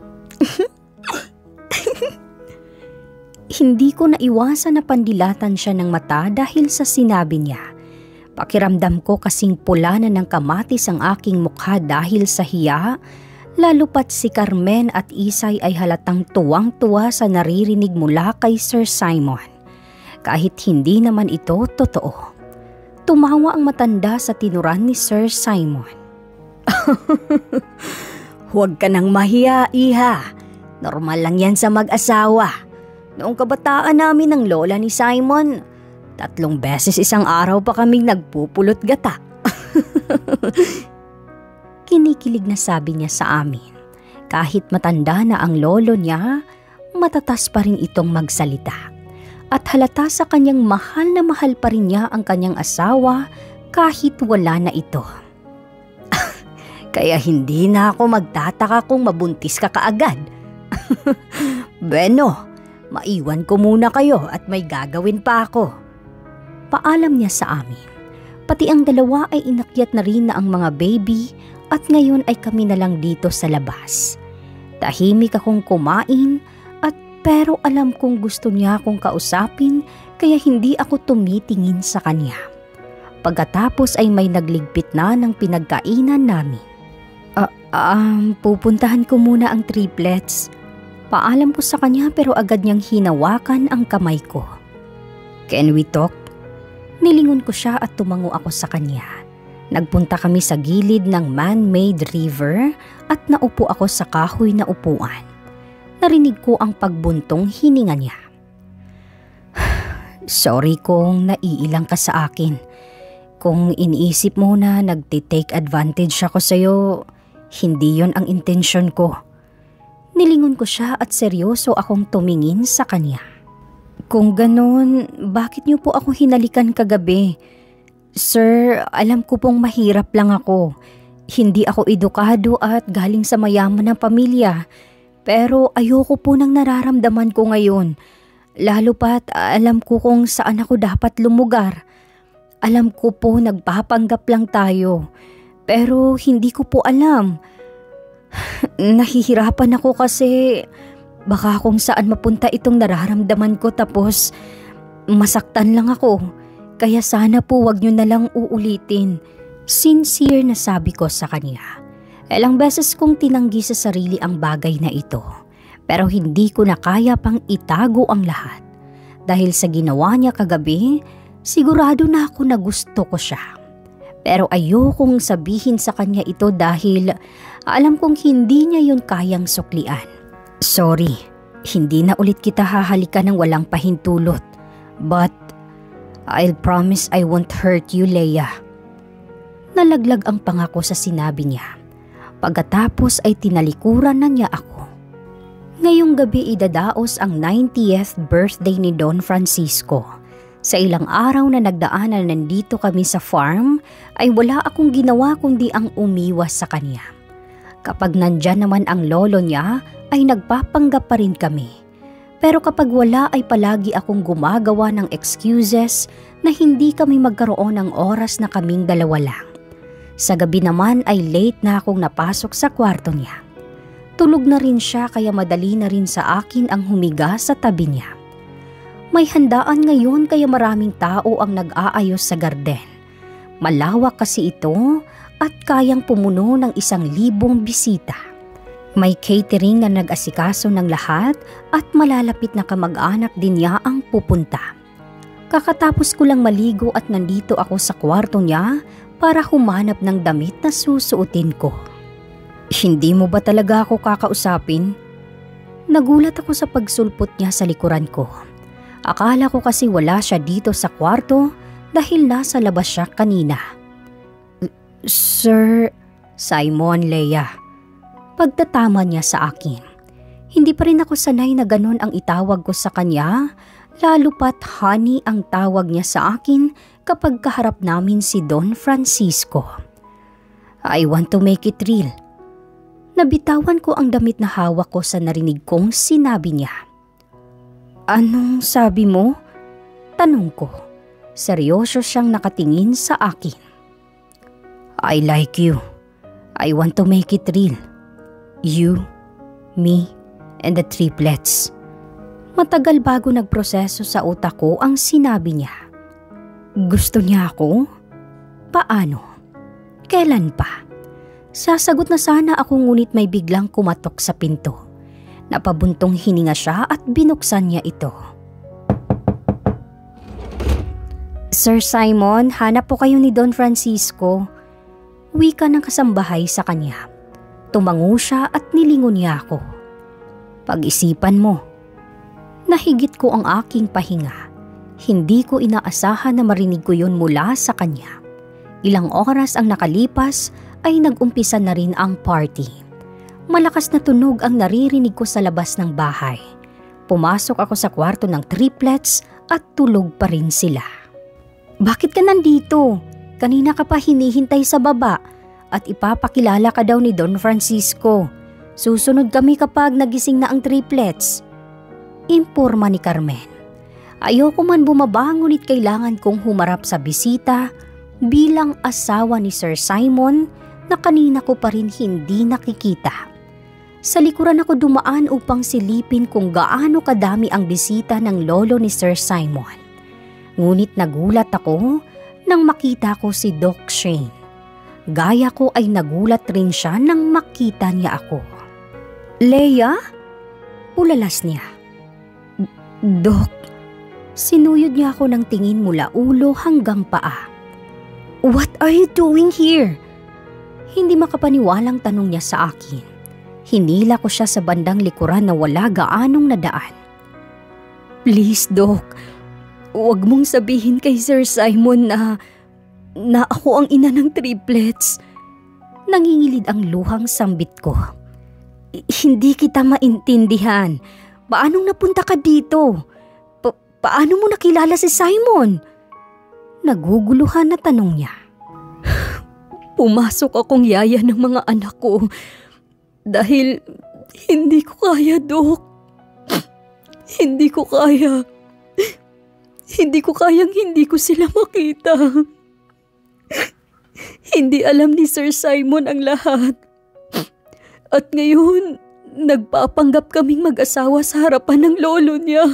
A: Hindi ko naiwasan na pandilatan siya ng mata dahil sa sinabi niya. Pakiramdam ko kasing pula na ng kamatis ang aking mukha dahil sa hiya, lalo pat si Carmen at Isay ay halatang tuwang-tuwa sa naririnig mula kay Sir Simon. Kahit hindi naman ito totoo. Tumawa ang matanda sa tinuran ni Sir Simon.
B: Huwag ka nang mahiya, iha. Normal lang yan sa mag-asawa. Noong kabataan namin ng lola ni Simon, tatlong beses isang araw pa kaming nagpupulot gata.
A: Kinikilig na sabi niya sa amin. Kahit matanda na ang lolo niya, matatas pa rin itong magsalita. At halata sa kanyang mahal na mahal pa rin niya ang kanyang asawa kahit wala na ito.
B: Kaya hindi na ako magtataka kung mabuntis ka kaagad. Bueno, maiwan ko muna kayo at may gagawin pa ako.
A: Paalam niya sa amin. Pati ang dalawa ay inakyat na rin na ang mga baby at ngayon ay kami na lang dito sa labas. Tahimik akong kumain at pero alam kong gusto niya akong kausapin kaya hindi ako tumitingin sa kanya. Pagkatapos ay may nagligpit na ng pinagkainan namin. Uh, um, pupuntahan ko muna ang triplets. Paalam ko sa kanya pero agad niyang hinawakan ang kamay ko. Can we talk? Nilingon ko siya at tumango ako sa kanya. Nagpunta kami sa gilid ng man-made river at naupo ako sa kahoy na upuan. Narinig ko ang pagbuntong hininga niya. Sorry kung naiilang ka sa akin. Kung iniisip mo na nagtitake advantage ako sa'yo, hindi yon ang intensyon ko. Nilingon ko siya at seryoso akong tumingin sa kanya. Kung ganon, bakit niyo po ako hinalikan kagabi? Sir, alam ko pong mahirap lang ako. Hindi ako edukado at galing sa mayaman na pamilya. Pero ayoko po nang nararamdaman ko ngayon. Lalo pat alam ko kung saan ako dapat lumugar. Alam ko po nagpapanggap lang tayo. Pero hindi ko po alam. Nahihirapan ako kasi baka kung saan mapunta itong nararamdaman ko tapos masaktan lang ako. Kaya sana po wag niyo na lang uulitin. Sincere na sabi ko sa kanya. Ilang beses kong tinanggi sa sarili ang bagay na ito. Pero hindi ko na kaya pang itago ang lahat. Dahil sa ginawa niya kagabi, sigurado na ako na gusto ko siya. Pero ayokong sabihin sa kanya ito dahil alam kong hindi niya yun kayang suklian. Sorry, hindi na ulit kita hahalikan ng walang pahintulot. But I'll promise I won't hurt you, Leia. Nalaglag ang pangako sa sinabi niya. Pagkatapos ay tinalikuran na niya ako. Ngayong gabi idadaos ang ninetieth birthday ni Don Francisco. Sa ilang araw na nagdaanan nandito kami sa farm, ay wala akong ginawa kundi ang umiwas sa kanya. Kapag nandyan naman ang lolo niya, ay nagpapanggap pa rin kami. Pero kapag wala ay palagi akong gumagawa ng excuses na hindi kami magkaroon ng oras na kaming dalawa lang. Sa gabi naman ay late na akong napasok sa kwarto niya. Tulog na rin siya kaya madali na rin sa akin ang humiga sa tabi niya. May handaan ngayon kaya maraming tao ang nag-aayos sa garden. Malawak kasi ito at kayang pumuno ng isang libong bisita. May catering na nag-asikaso ng lahat at malalapit na kamag-anak din niya ang pupunta. Kakatapos ko lang maligo at nandito ako sa kwarto niya para humanap ng damit na susuotin ko. Hindi mo ba talaga ako kakausapin? Nagulat ako sa pagsulpot niya sa likuran ko. Akala ko kasi wala siya dito sa kwarto dahil nasa labas siya kanina. Sir Simon, Leia. Pagtatama niya sa akin. Hindi pa rin ako sanay na ganun ang itawag ko sa kanya, lalo pat honey ang tawag niya sa akin kapag kaharap namin si Don Francisco. I want to make it real. Nabitawan ko ang damit na hawak ko sa narinig kong sinabi niya. Anong sabi mo? Tanong ko. Seryoso siyang nakatingin sa akin. I like you. I want to make it real. You, me, and the triplets. Matagal bago nagproseso sa utak ko ang sinabi niya. Gusto niya ako? Paano? Kailan pa? Sasagot na sana ako ngunit may biglang kumatok sa pinto. Napabuntong hininga siya at binuksan niya ito. Sir Simon, hanap po kayo ni Don Francisco. Wika ng kasambahay sa kanya. Tumango siya at nilingon niya ako. Pag-isipan mo. Nahigit ko ang aking pahinga. Hindi ko inaasahan na marinig ko yun mula sa kanya. Ilang oras ang nakalipas ay nag-umpisa na rin ang party. Malakas na tunog ang naririnig ko sa labas ng bahay. Pumasok ako sa kwarto ng triplets at tulog pa rin sila. Bakit ka nandito? Kanina ka pa hinihintay sa baba at ipapakilala ka daw ni Don Francisco. Susunod kami kapag nagising na ang triplets. Imporma ni Carmen. Ayoko man bumaba ngunit kailangan kong humarap sa bisita bilang asawa ni Sir Simon na kanina ko pa rin hindi nakikita. Sa likuran ako dumaan upang silipin kung gaano kadami ang bisita ng lolo ni Sir Simon. Ngunit nagulat ako nang makita ko si Doc Shane. Gaya ko ay nagulat rin siya nang makita niya ako. Leia? Ulalas niya. Doc, sinuyod niya ako ng tingin mula ulo hanggang paa. What are you doing here? Hindi makapaniwalang tanong niya sa akin. Hinila ko siya sa bandang likuran na wala gaanong nadaan. Please, Doc, huwag mong sabihin kay Sir Simon na, na ako ang ina ng triplets. Nangingilid ang luhang sambit ko. Hindi kita maintindihan. Paanong napunta ka dito? Pa- paano mo nakilala si Simon? Naguguluhan na tanong niya. Pumasok akong yaya ng mga anak ko. Dahil hindi ko kaya, Doc. Hindi ko kaya. Hindi ko kayang hindi ko sila makita. Hindi alam ni Sir Simon ang lahat. At ngayon, nagpapanggap kaming mag-asawa sa harapan ng lolo niya.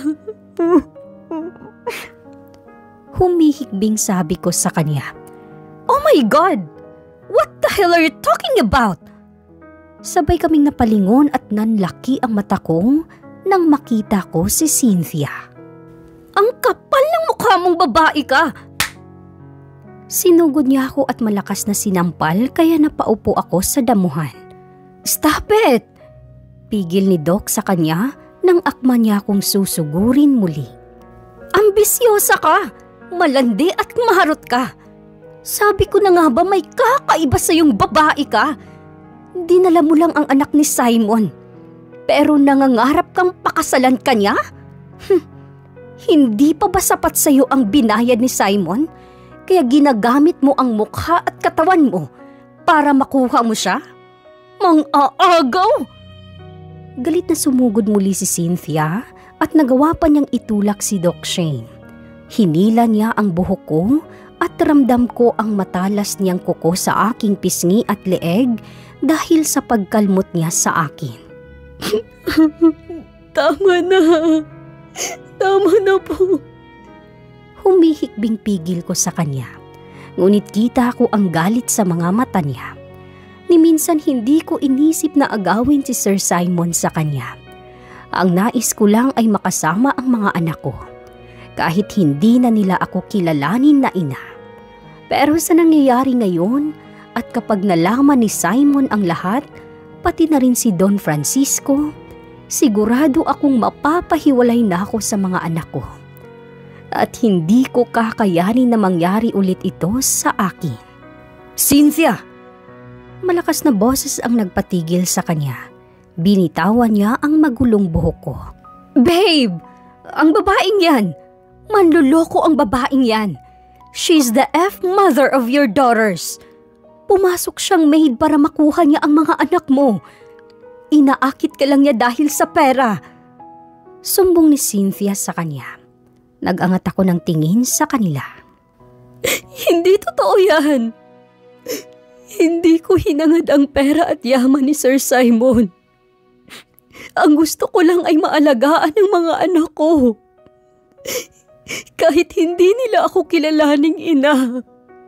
A: Humihikbing sabi ko sa kanya. Oh my God! What the hell are you talking about? Sabay kaming napalingon at nanlaki ang mata ko nang makita ko si Cynthia. Ang kapal ng mukha mong babae ka! Sinugod niya ako at malakas na sinampal kaya napaupo ako sa damuhan. Stop it! Pigil ni Doc sa kanya nang akma niya akong susugurin muli. Ambisyosa ka! Malandi at maharot ka! Sabi ko na nga ba may kakaiba sa yung babae ka? Dinala mo lang ang anak ni Simon. Pero nangangarap kang pakasalan ka niya? Hm, hindi pa ba sapat sa iyo ang binayad ni Simon? Kaya ginagamit mo ang mukha at katawan mo para makuha mo siya? Mang-aagaw! Galit na sumugod muli si Cynthia at nagawa pa niyang itulak si Doc Shane. Hinila niya ang buhok ko at ramdam ko ang matalas niyang kuko sa aking pisngi at leeg dahil sa pagkalmot niya sa akin. Tama na. Tama na po. Humihikbing pigil ko sa kanya. Ngunit kita ko ang galit sa mga mata niya. Ni minsan hindi ko inisip na agawin si Sir Simon sa kanya. Ang nais ko lang ay makasama ang mga anak ko. Kahit hindi na nila ako kilalanin na ina. Pero sa nangyayari ngayon, at kapag nalaman ni Simon ang lahat, pati na rin si Don Francisco, sigurado akong mapapahiwalay na ako sa mga anak ko. At hindi ko kakayanin na mangyari ulit ito sa akin. Cynthia! Malakas na boses ang nagpatigil sa kanya. Binitawan niya ang magulong buhok ko. Babe! Ang babaeng yan! Manluloko ang babaeng yan! She's the F-mother of your daughters! Pumasok siyang maid para makuha niya ang mga anak mo. Inaakit ka lang niya dahil sa pera. Sumbong ni Cynthia sa kanya. Nag-angat ako ng tingin sa kanila. Hindi totoo yan.
B: Hindi ko hinangad ang pera at yaman ni Sir Simon. Ang gusto ko lang ay maalagaan ang mga anak ko. Kahit hindi nila ako kilalaning ina.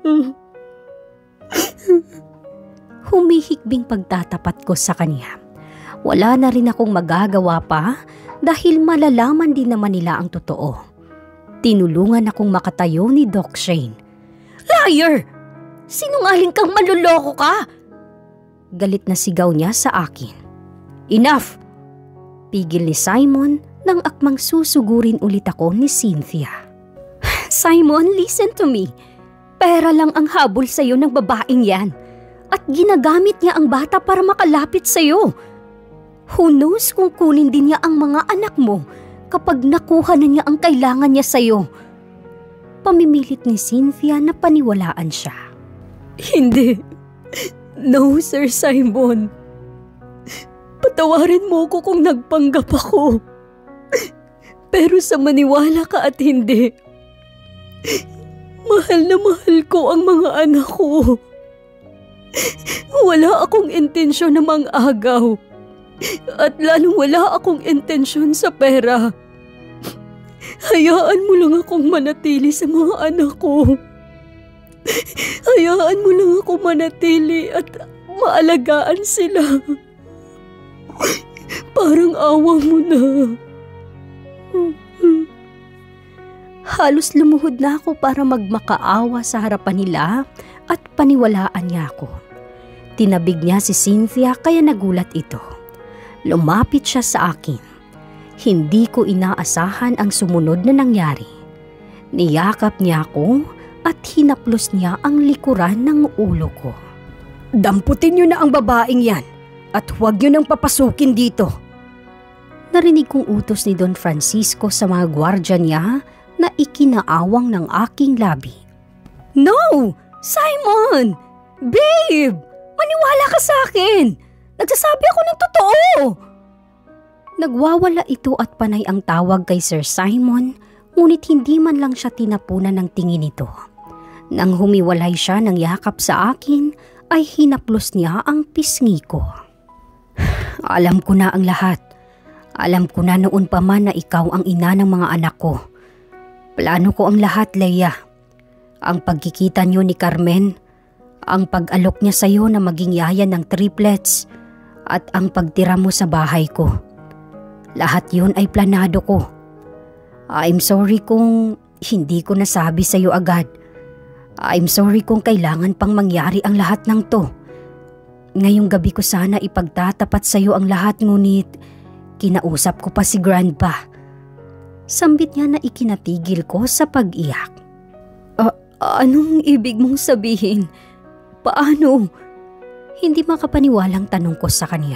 A: Humihikbing pagtatapat ko sa kanya. Wala na rin akong magagawa pa dahil malalaman din naman nila ang totoo. Tinulungan akong makatayo ni Doc Shane.
B: Liar! Sinungaling kang maluloko ka!
A: Galit na sigaw niya sa akin. Enough! Pigil ni Simon nang akmang susugurin ulit ako ni Cynthia.
B: Simon, listen to me. Pera lang ang habol sa'yo ng babaeng yan. At ginagamit niya ang bata para makalapit sa'yo. Who knows kung kunin din niya ang mga anak mo kapag nakuha na niya ang kailangan niya sa'yo.
A: Pamimilit ni Cynthia na paniwalaan siya.
B: Hindi. No, Sir Simon. Patawarin mo ko kung nagpanggap ako. Pero sa maniwala ka at hindi, mahal na mahal ko ang mga anak ko. Wala akong intensyon na mang-agaw. At lalong wala akong intensyon sa pera. Hayaan mo lang akong manatili sa mga anak ko. Hayaan mo lang akong manatili at maalagaan sila. Parang awa mo na.
A: Halos lumuhod na ako para magmakaawa sa harapan nila at paniwalaan niya ako. Tinabig niya si Cynthia kaya nagulat ito. Lumapit siya sa akin. Hindi ko inaasahan ang sumunod na nangyari. Niyakap niya ako at hinaplos niya ang likuran ng ulo ko.
B: Damputin niyo na ang babaeng yan at huwag niyo nang papasukin dito.
A: Narinig kong utos ni Don Francisco sa mga gwardya niya na ikinaawang ng aking labi.
B: No! Simon! Babe! Maniwala ka sa akin! Nagsasabi ako ng totoo!
A: Nagwawala ito at panay ang tawag kay Sir Simon, ngunit hindi man lang siya tinapunan ng tingin nito. Nang humiwalay siya ng yakap sa akin, ay hinaplos niya ang pisngi ko. Alam ko na ang lahat. Alam ko na noon pa man na ikaw ang ina ng mga anak ko. Plano ko ang lahat, Leia. Ang pagkikita niyo ni Carmen, ang pag-alok niya sa iyo na maging yaya ng triplets, at ang pagtira mo sa bahay ko. Lahat yun ay planado ko. I'm sorry kung hindi ko nasabi sa iyo agad. I'm sorry kung kailangan pang mangyari ang lahat ng to. Ngayong gabi ko sana ipagtatapat sa iyo ang lahat, ngunit kinausap ko pa si Grandpa. Sambit niya na ikinatigil ko sa pag-iyak.
B: Uh, anong ibig mong sabihin? Paano?
A: Hindi makapaniwalang tanong ko sa kanya.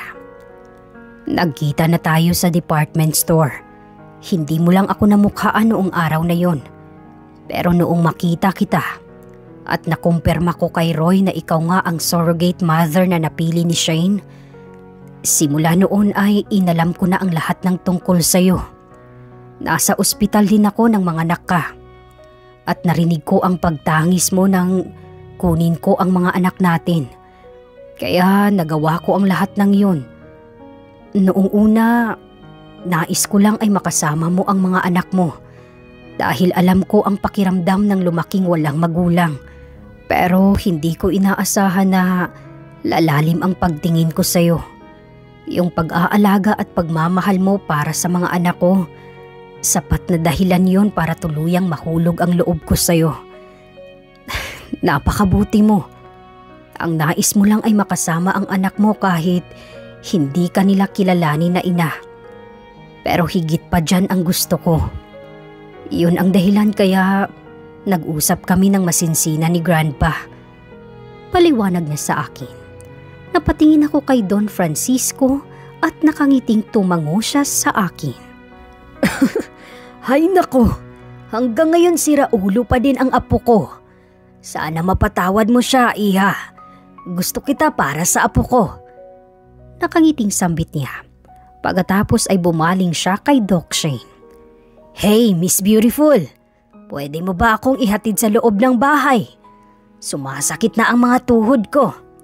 A: Nagkita na tayo sa department store. Hindi mo lang ako namukhaan noong araw na yon. Pero noong makita kita at nakumpirma ko kay Roy na ikaw nga ang surrogate mother na napili ni Shane, simula noon ay inalam ko na ang lahat ng tungkol sa'yo. Nasa ospital din ako ng mga anak ka. At narinig ko ang pagtangis mo nang kunin ko ang mga anak natin. Kaya nagawa ko ang lahat ng yun. Noong una, nais ko lang ay makasama mo ang mga anak mo. Dahil alam ko ang pakiramdam ng lumaking walang magulang. Pero hindi ko inaasahan na lalalim ang pagtingin ko sa'yo. Yung pag-aalaga at pagmamahal mo para sa mga anak ko, sapat na dahilan yon para tuluyang mahulog ang loob ko sa'yo. Napakabuti mo. Ang nais mo lang ay makasama ang anak mo kahit hindi ka nila kilalanin na ina. Pero higit pa dyan ang gusto ko. Iyon ang dahilan kaya nag-usap kami ng masinsina ni Grandpa. Paliwanag niya sa akin. Napatingin ako kay Don Francisco at nakangiting tumango siya sa akin.
B: Hay nako, hanggang ngayon siraulo pa din ang apo ko. Sana mapatawad mo siya, iha. Gusto kita para sa apo ko.
A: Nakangiting sambit niya. Pagkatapos ay bumaling siya kay Doc Shane.
B: Hey, Miss Beautiful. Pwede mo ba akong ihatid sa loob ng bahay? Sumasakit na ang mga tuhod ko.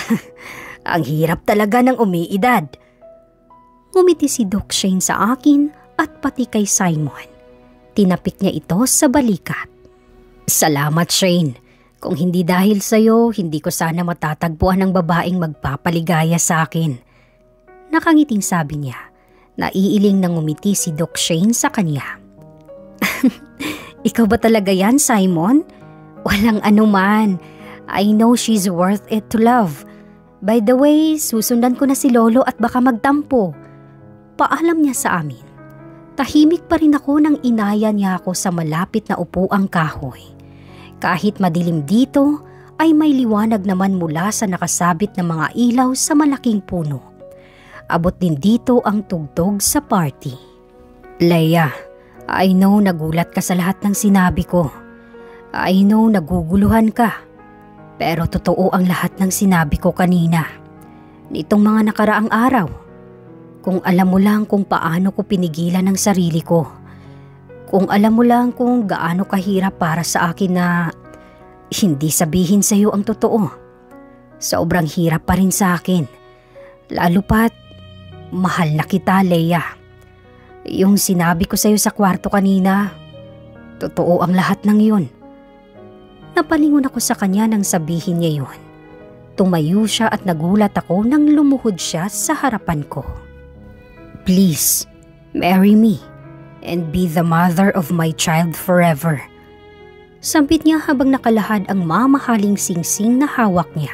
B: Ang hirap talaga ng umiidad.
A: Ngumiti si Doc Shane sa akin at pati kay Simon. Tinapik niya ito sa balikat.
B: Salamat, Shane. Kung hindi dahil sa'yo, hindi ko sana matatagpuan ng babaeng magpapaligaya sa akin.
A: Nakangiting sabi niya. Naiiling nang ngumiti si Doc Shane sa kanya. Ikaw ba talaga yan, Simon? Walang anuman. I know she's worth it to love. By the way, susundan ko na si Lolo at baka magtampo. Paalam niya sa amin. Tahimik pa rin ako nang inaya niya ako sa malapit na upuang kahoy. Kahit madilim dito, ay may liwanag naman mula sa nakasabit na mga ilaw sa malaking puno. Abot din dito ang tugtog sa party.
B: Leia, I know nagulat ka sa lahat ng sinabi ko. I know naguguluhan ka. Pero totoo ang lahat ng sinabi ko kanina. Nitong mga nakaraang araw. Kung alam mo lang kung paano ko pinigilan ang sarili ko. Kung alam mo lang kung gaano kahirap para sa akin na hindi sabihin sa iyo ang totoo. Sobrang hirap pa rin sa akin. Lalo pat, mahal na kita, Leia. Yung sinabi ko sa iyo sa kwarto kanina, totoo ang lahat ng yun.
A: Napalingon ako sa kanya nang sabihin niya yun. Tumayo siya at nagulat ako nang lumuhod siya sa harapan ko.
B: Please, marry me and be the mother of my child forever.
A: Sambit niya habang nakalahad ang mamahaling singsing na hawak niya.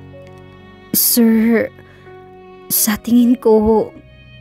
B: Sir, sa tingin ko,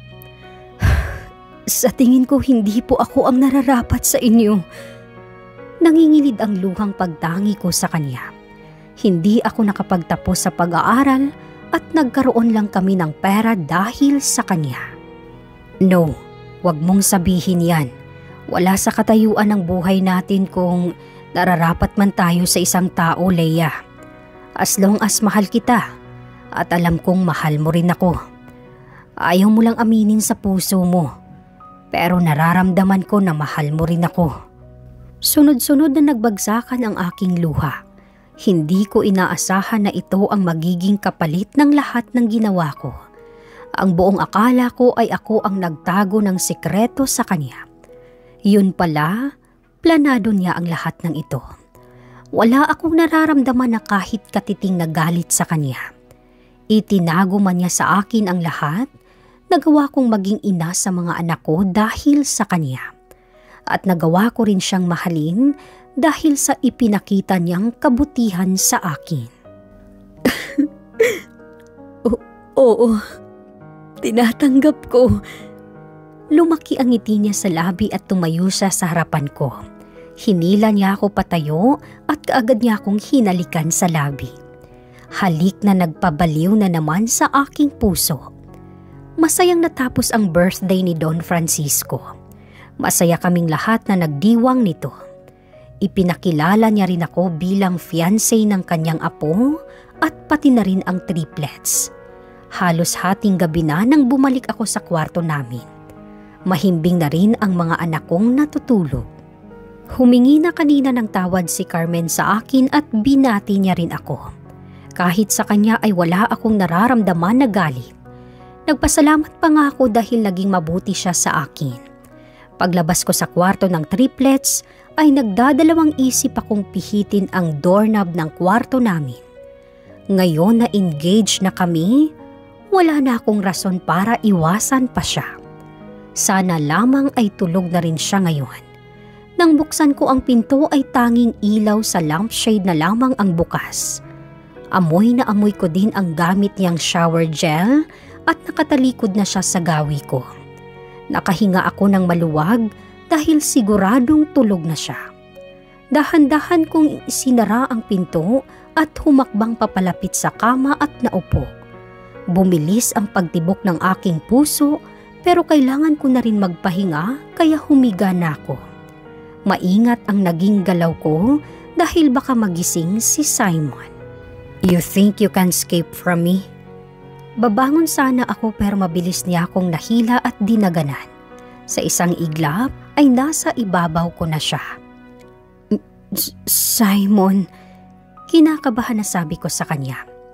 B: sa tingin ko hindi po ako ang nararapat sa inyo.
A: Nangingilid ang luhang pagtangi ko sa kanya. Hindi ako nakapagtapos sa pag-aaral at nagkaroon lang kami ng pera dahil sa kanya.
B: No, wag mong sabihin yan. Wala sa katayuan ng buhay natin kung nararapat man tayo sa isang tao, Leia. As long as mahal kita at alam kong mahal mo rin ako. Ayaw mo lang aminin sa puso mo. Pero nararamdaman ko na mahal mo rin ako.
A: Sunod-sunod na nagbagsakan ang aking luha. Hindi ko inaasahan na ito ang magiging kapalit ng lahat ng ginawa ko. Ang buong akala ko ay ako ang nagtago ng sikreto sa kanya. Yun pala, planado niya ang lahat ng ito. Wala akong nararamdaman na kahit katiting na galit sa kanya. Itinago man niya sa akin ang lahat, nagawa kong maging ina sa mga anak ko dahil sa kanya. At nagawa ko rin siyang mahalin dahil sa ipinakita niyang kabutihan sa akin.
B: o- Oo, tinatanggap ko.
A: Lumaki ang ngiti niya sa labi at tumayo siya sa harapan ko. Hinila niya ako patayo at kaagad niya akong hinalikan sa labi. Halik na nagpabaliw na naman sa aking puso. Masayang natapos ang birthday ni Don Francisco. Masaya kaming lahat na nagdiwang nito. Ipinakilala niya rin ako bilang fiancé ng kanyang apo at pati na rin ang triplets. Halos hating gabi na nang bumalik ako sa kwarto namin. Mahimbing na rin ang mga anak kong natutulog. Humingi na kanina ng tawad si Carmen sa akin at binati niya rin ako. Kahit sa kanya ay wala akong nararamdaman na galit. Nagpasalamat pa nga ako dahil naging mabuti siya sa akin. Paglabas ko sa kwarto ng triplets ay nagdadalawang isip akong pihitin ang doorknob ng kwarto namin. Ngayon na engaged na kami, wala na akong rason para iwasan pa siya. Sana lamang ay tulog na rin siya ngayon. Nang buksan ko ang pinto ay tanging ilaw sa lampshade na lamang ang bukas. Amoy na amoy ko din ang gamit niyang shower gel at nakatalikod na siya sa gawi ko. Nakahinga ako ng maluwag dahil siguradong tulog na siya. Dahan-dahan kong sinara ang pinto at humakbang papalapit sa kama at naupo. Bumilis ang pagtibok ng aking puso pero kailangan ko na rin magpahinga kaya humiga na ako. Maingat ang naging galaw ko dahil baka magising si Simon.
B: You think you can escape from me?
A: Babangon sana ako pero mabilis niya akong nahila at dinaganan. Sa isang iglap ay nasa ibabaw ko na siya.
B: Simon,
A: kinakabahan na sabi ko sa kanya.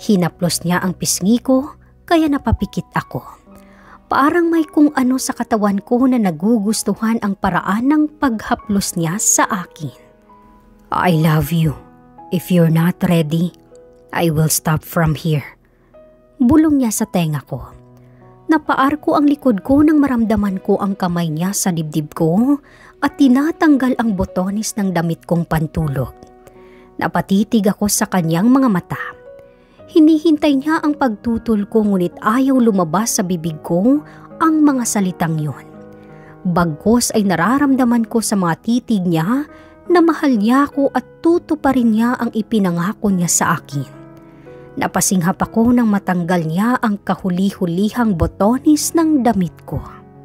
A: Hinaplos niya ang pisngi ko kaya napapikit ako. Parang may kung ano sa katawan ko na nagugustuhan ang paraan ng paghaplos niya sa akin. I love you. If you're not ready, I will stop from here. Bulong niya sa tenga ko. Napaar ko ang likod ko nang maramdaman ko ang kamay niya sa dibdib ko at tinatanggal ang botones ng damit kong pantulog. Napatitig ako sa kanyang mga mata. Hinihintay niya ang pagtutol ko ngunit ayaw lumabas sa bibig ko ang mga salitang yon. Bagkos ay nararamdaman ko sa mga titig niya na mahal niya ako at tutuparin niya ang ipinangako niya sa akin. Napasinghap ako nang matanggal niya ang kahuli-hulihang botones ng damit ko.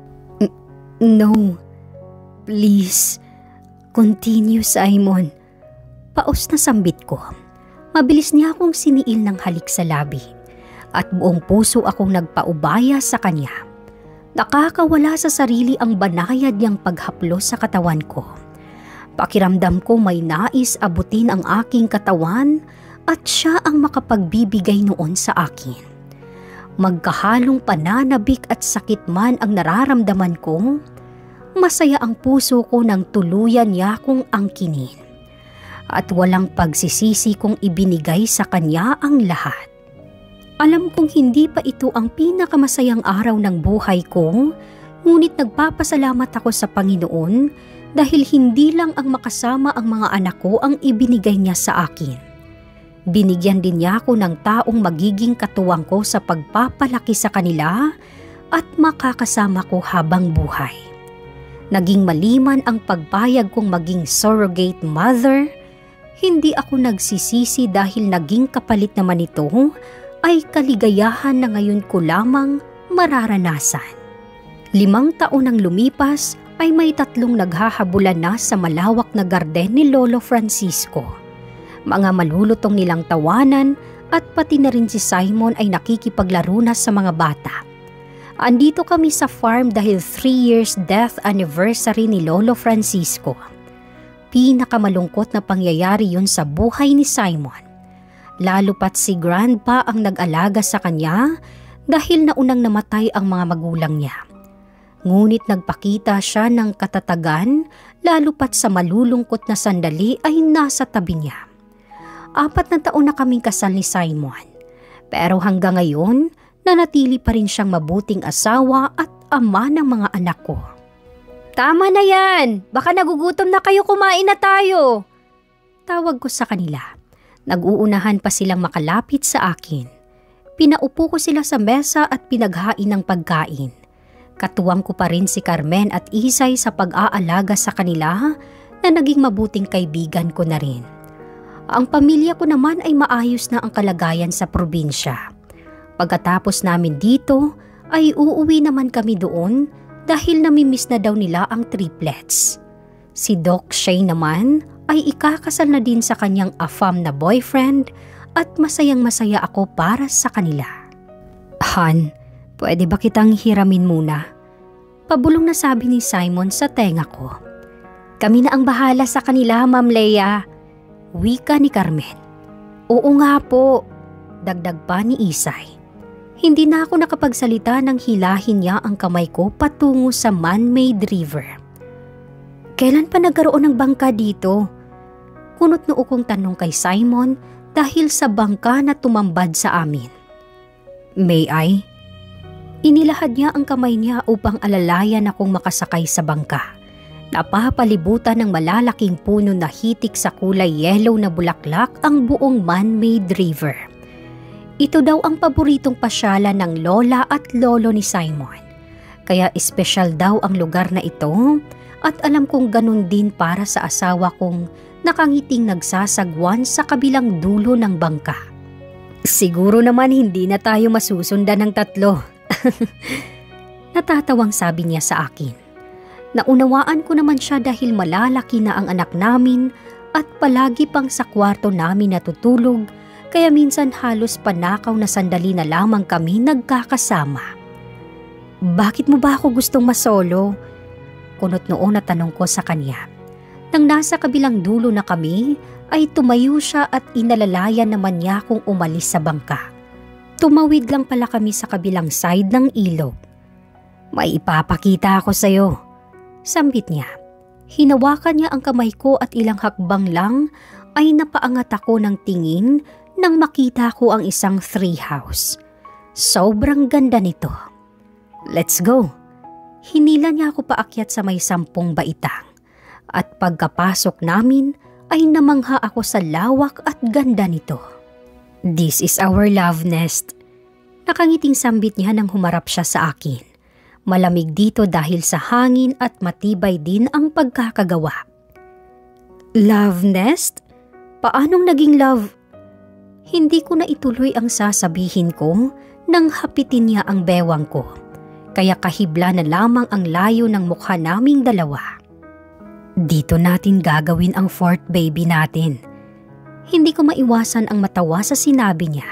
A: No, please, continue, Simon. Paos na sambit ko. Mabilis niya akong siniil ng halik sa labi at buong puso akong nagpaubaya sa kanya. Nakakawala sa sarili ang banayad niyang paghaplos sa katawan ko. Pakiramdam ko may nais abutin ang aking katawan at siya ang makapagbibigay noon sa akin. Magkahalong pananabik at sakit man ang nararamdaman ko, masaya ang puso ko nang tuluyan niya akong angkinin. At walang pagsisisi kong ibinigay sa kanya ang lahat. Alam kong hindi pa ito ang pinakamasayang araw ng buhay ko, ngunit nagpapasalamat ako sa Panginoon dahil hindi lang ang makasama ang mga anak ko ang ibinigay niya sa akin. Binigyan din niya ako ng taong magiging katuwang ko sa pagpapalaki sa kanila at makakasama ko habang buhay. Naging maliman ang pagpayag kong maging surrogate mother. Hindi ako nagsisisi dahil naging kapalit naman ito ay kaligayahan na ngayon ko lamang mararanasan. Limang taon nang lumipas ay may tatlong naghahabulan na sa malawak na garden ni Lolo Francisco. Mga malulutong nilang tawanan at pati na rin si Simon ay nakikipaglaro na sa mga bata. Andito kami sa farm dahil three years death anniversary ni Lolo Francisco. Pinakamalungkot na pangyayari yun sa buhay ni Simon. Lalo pat si Grandpa ang nag-alaga sa kanya dahil naunang namatay ang mga magulang niya. Ngunit nagpakita siya ng katatagan lalo pat sa malulungkot na sandali ay nasa tabi niya. Apat na taon na kaming kasal ni Simon. Pero hanggang ngayon, nanatili pa rin siyang mabuting asawa at ama ng mga anak ko. Tama na yan! Baka nagugutom na kayo, kumain na tayo! Tawag ko sa kanila. Nag-uunahan pa silang makalapit sa akin. Pinaupo ko sila sa mesa at pinaghain ng pagkain. Katuwang ko pa rin si Carmen at Isay sa pag-aalaga sa kanila na naging mabuting kaibigan ko na rin. Ang pamilya ko naman ay maayos na ang kalagayan sa probinsya. Pagkatapos namin dito ay uuwi naman kami doon dahil namimiss na daw nila ang triplets. Si Doc Shay naman ay ikakasal na din sa kanyang afam na boyfriend at masayang masaya ako para sa kanila. Han, pwede ba kitang hiramin muna? Pabulong na sabi ni Simon sa tenga ko. Kami na ang bahala sa kanila, Ma'am Leia. Wika ni Carmen. Oo nga po, dagdag pa ni Isay. Hindi na ako nakapagsalita nang hilahin niya ang kamay ko patungo sa man-made river. Kailan pa nagkaroon ng bangka dito? Kunot noo kong tanong kay Simon dahil sa bangka na tumambad sa amin. May I? Inilahad niya ang kamay niya upang alalayan akong makasakay sa bangka. Napapalibutan ng malalaking puno na hitik sa kulay yellow na bulaklak ang buong man-made river. Ito daw ang paboritong pasyalan ng lola at lolo ni Simon. Kaya espesyal daw ang lugar na ito at alam kong ganun din para sa asawa kong nakangiting nagsasagwan sa kabilang dulo ng bangka. Siguro naman hindi na tayo masusundan ng tatlo. Natatawang sabi niya sa akin. Naunawaan ko naman siya dahil malalaki na ang anak namin at palagi pang sa kwarto namin natutulog. Kaya minsan halos panakaw na sandali na lamang kami nagkakasama. Bakit mo ba ako gustong masolo? Kunot noon na tanong ko sa kanya. Nang nasa kabilang dulo na kami, ay tumayo siya at inalalayan naman niya kung umalis sa bangka. Tumawid lang pala kami sa kabilang side ng ilog. "May ipapakita ako sa'yo," sambit niya. Hinawakan niya ang kamay ko at ilang hakbang lang ay napaangat ako ng tingin nang makita ko ang isang tree house. Sobrang ganda nito. "Let's go." Hinila niya ako paakyat sa may sampung baitang. At pagkapasok namin ay namangha ako sa lawak at ganda nito. "This is our love nest." Nakangiting sambit niya nang humarap siya sa akin. Malamig dito dahil sa hangin at matibay din ang pagkakagawa. "Love nest? Paanong naging love?" Hindi ko na ituloy ang sasabihin ko nang hapitin niya ang bewang ko. Kaya kahibla na lamang ang layo ng mukha naming dalawa. "Dito natin gagawin ang fourth baby natin." Hindi ko maiwasan ang matawa sa sinabi niya.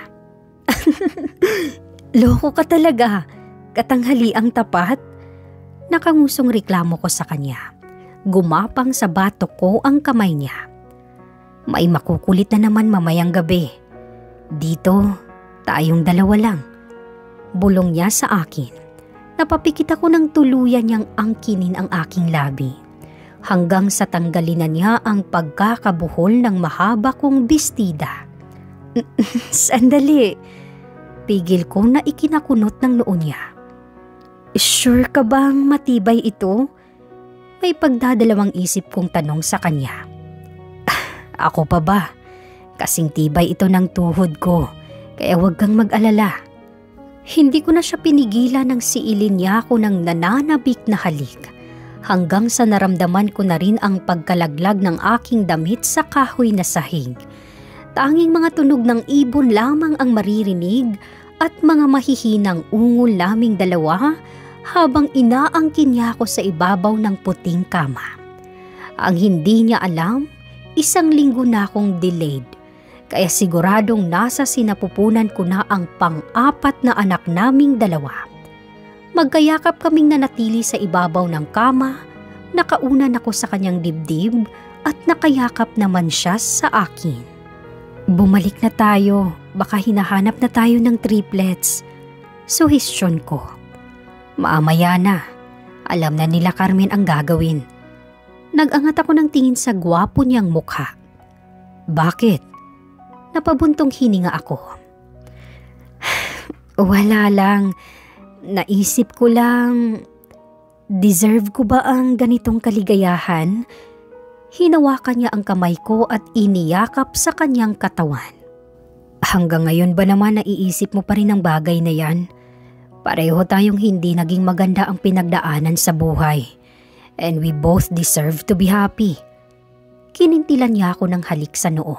A: "Loko ka talaga. Katanghali ang tapat." Nakangusong reklamo ko sa kanya. Gumapang sa batok ko ang kamay niya. "May makukulit na naman mamayang gabi. Dito, tayong dalawa lang." Bulong niya sa akin. Napapikit ako ng tuluyan niyang angkinin ang aking labi. Hanggang sa tanggalin na niya ang pagkakabuhol ng mahaba kong bestida. "Sandali." Pigil ko na ikinakunot ng noo niya. "Sure ka bang matibay ito?" May pagdadalawang isip kong tanong sa kanya. "Ako pa ba? Kasing tibay ito ng tuhod ko, kaya huwag kang mag-alala." Hindi ko na siya pinigilan nang siilin niya ako ng nananabik na halik. Hanggang sa naramdaman ko na rin ang pagkalaglag ng aking damit sa kahoy na sahig. Tanging mga tunog ng ibon lamang ang maririnig at mga mahihinang ungol naming dalawa habang inaangkin niya ako sa ibabaw ng puting kama. Ang hindi niya alam, isang linggo na akong delayed. Kaya siguradong nasa sinapupunan ko na ang pang-apat na anak naming dalawa. Magkayakap kaming nanatili sa ibabaw ng kama, nakaunan ako sa kanyang dibdib at nakayakap naman siya sa akin. "Bumalik na tayo, baka hinahanap na tayo ng triplets." Suhestyon ko. "Maamaya na, alam na nila Carmen ang gagawin." Nag-angat ako ng tingin sa gwapo niyang mukha. "Bakit?" Napabuntong hininga ako. "Wala lang. Naisip ko lang, deserve ko ba ang ganitong kaligayahan?" Hinawakan niya ang kamay ko at iniyakap sa kanyang katawan. "Hanggang ngayon ba naman naiisip mo pa rin ang bagay na yan? Pareho tayong hindi naging maganda ang pinagdaanan sa buhay. And we both deserve to be happy." Kinintilan niya ako ng halik sa noo.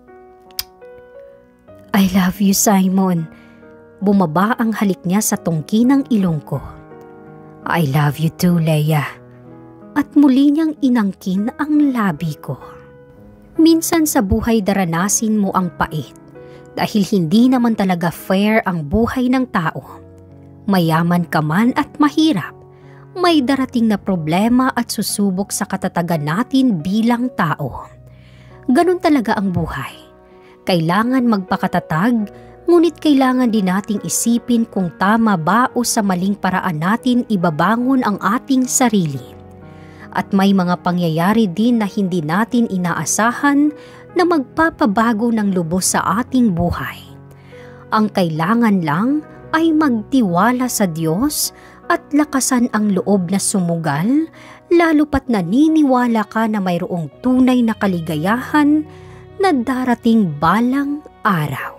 A: "I love you, Simon." Bumaba ang halik niya sa tungki ng ilong ko. "I love you too, Leia." At muli niyang inangkin ang labi ko. Minsan sa buhay daranasin mo ang pait dahil hindi naman talaga fair ang buhay ng tao. Mayaman ka man at mahirap, may darating na problema at susubok sa katatagan natin bilang tao. Ganun talaga ang buhay. Kailangan magpakatatag, ngunit kailangan din nating isipin kung tama ba o sa maling paraan natin ibabangon ang ating sarili. At may mga pangyayari din na hindi natin inaasahan na magpapabago ng lubos sa ating buhay. Ang kailangan lang ay magtiwala sa Diyos at lakasan ang loob na sumugal, lalo pat naniniwala ka na mayroong tunay na kaligayahan na darating balang araw.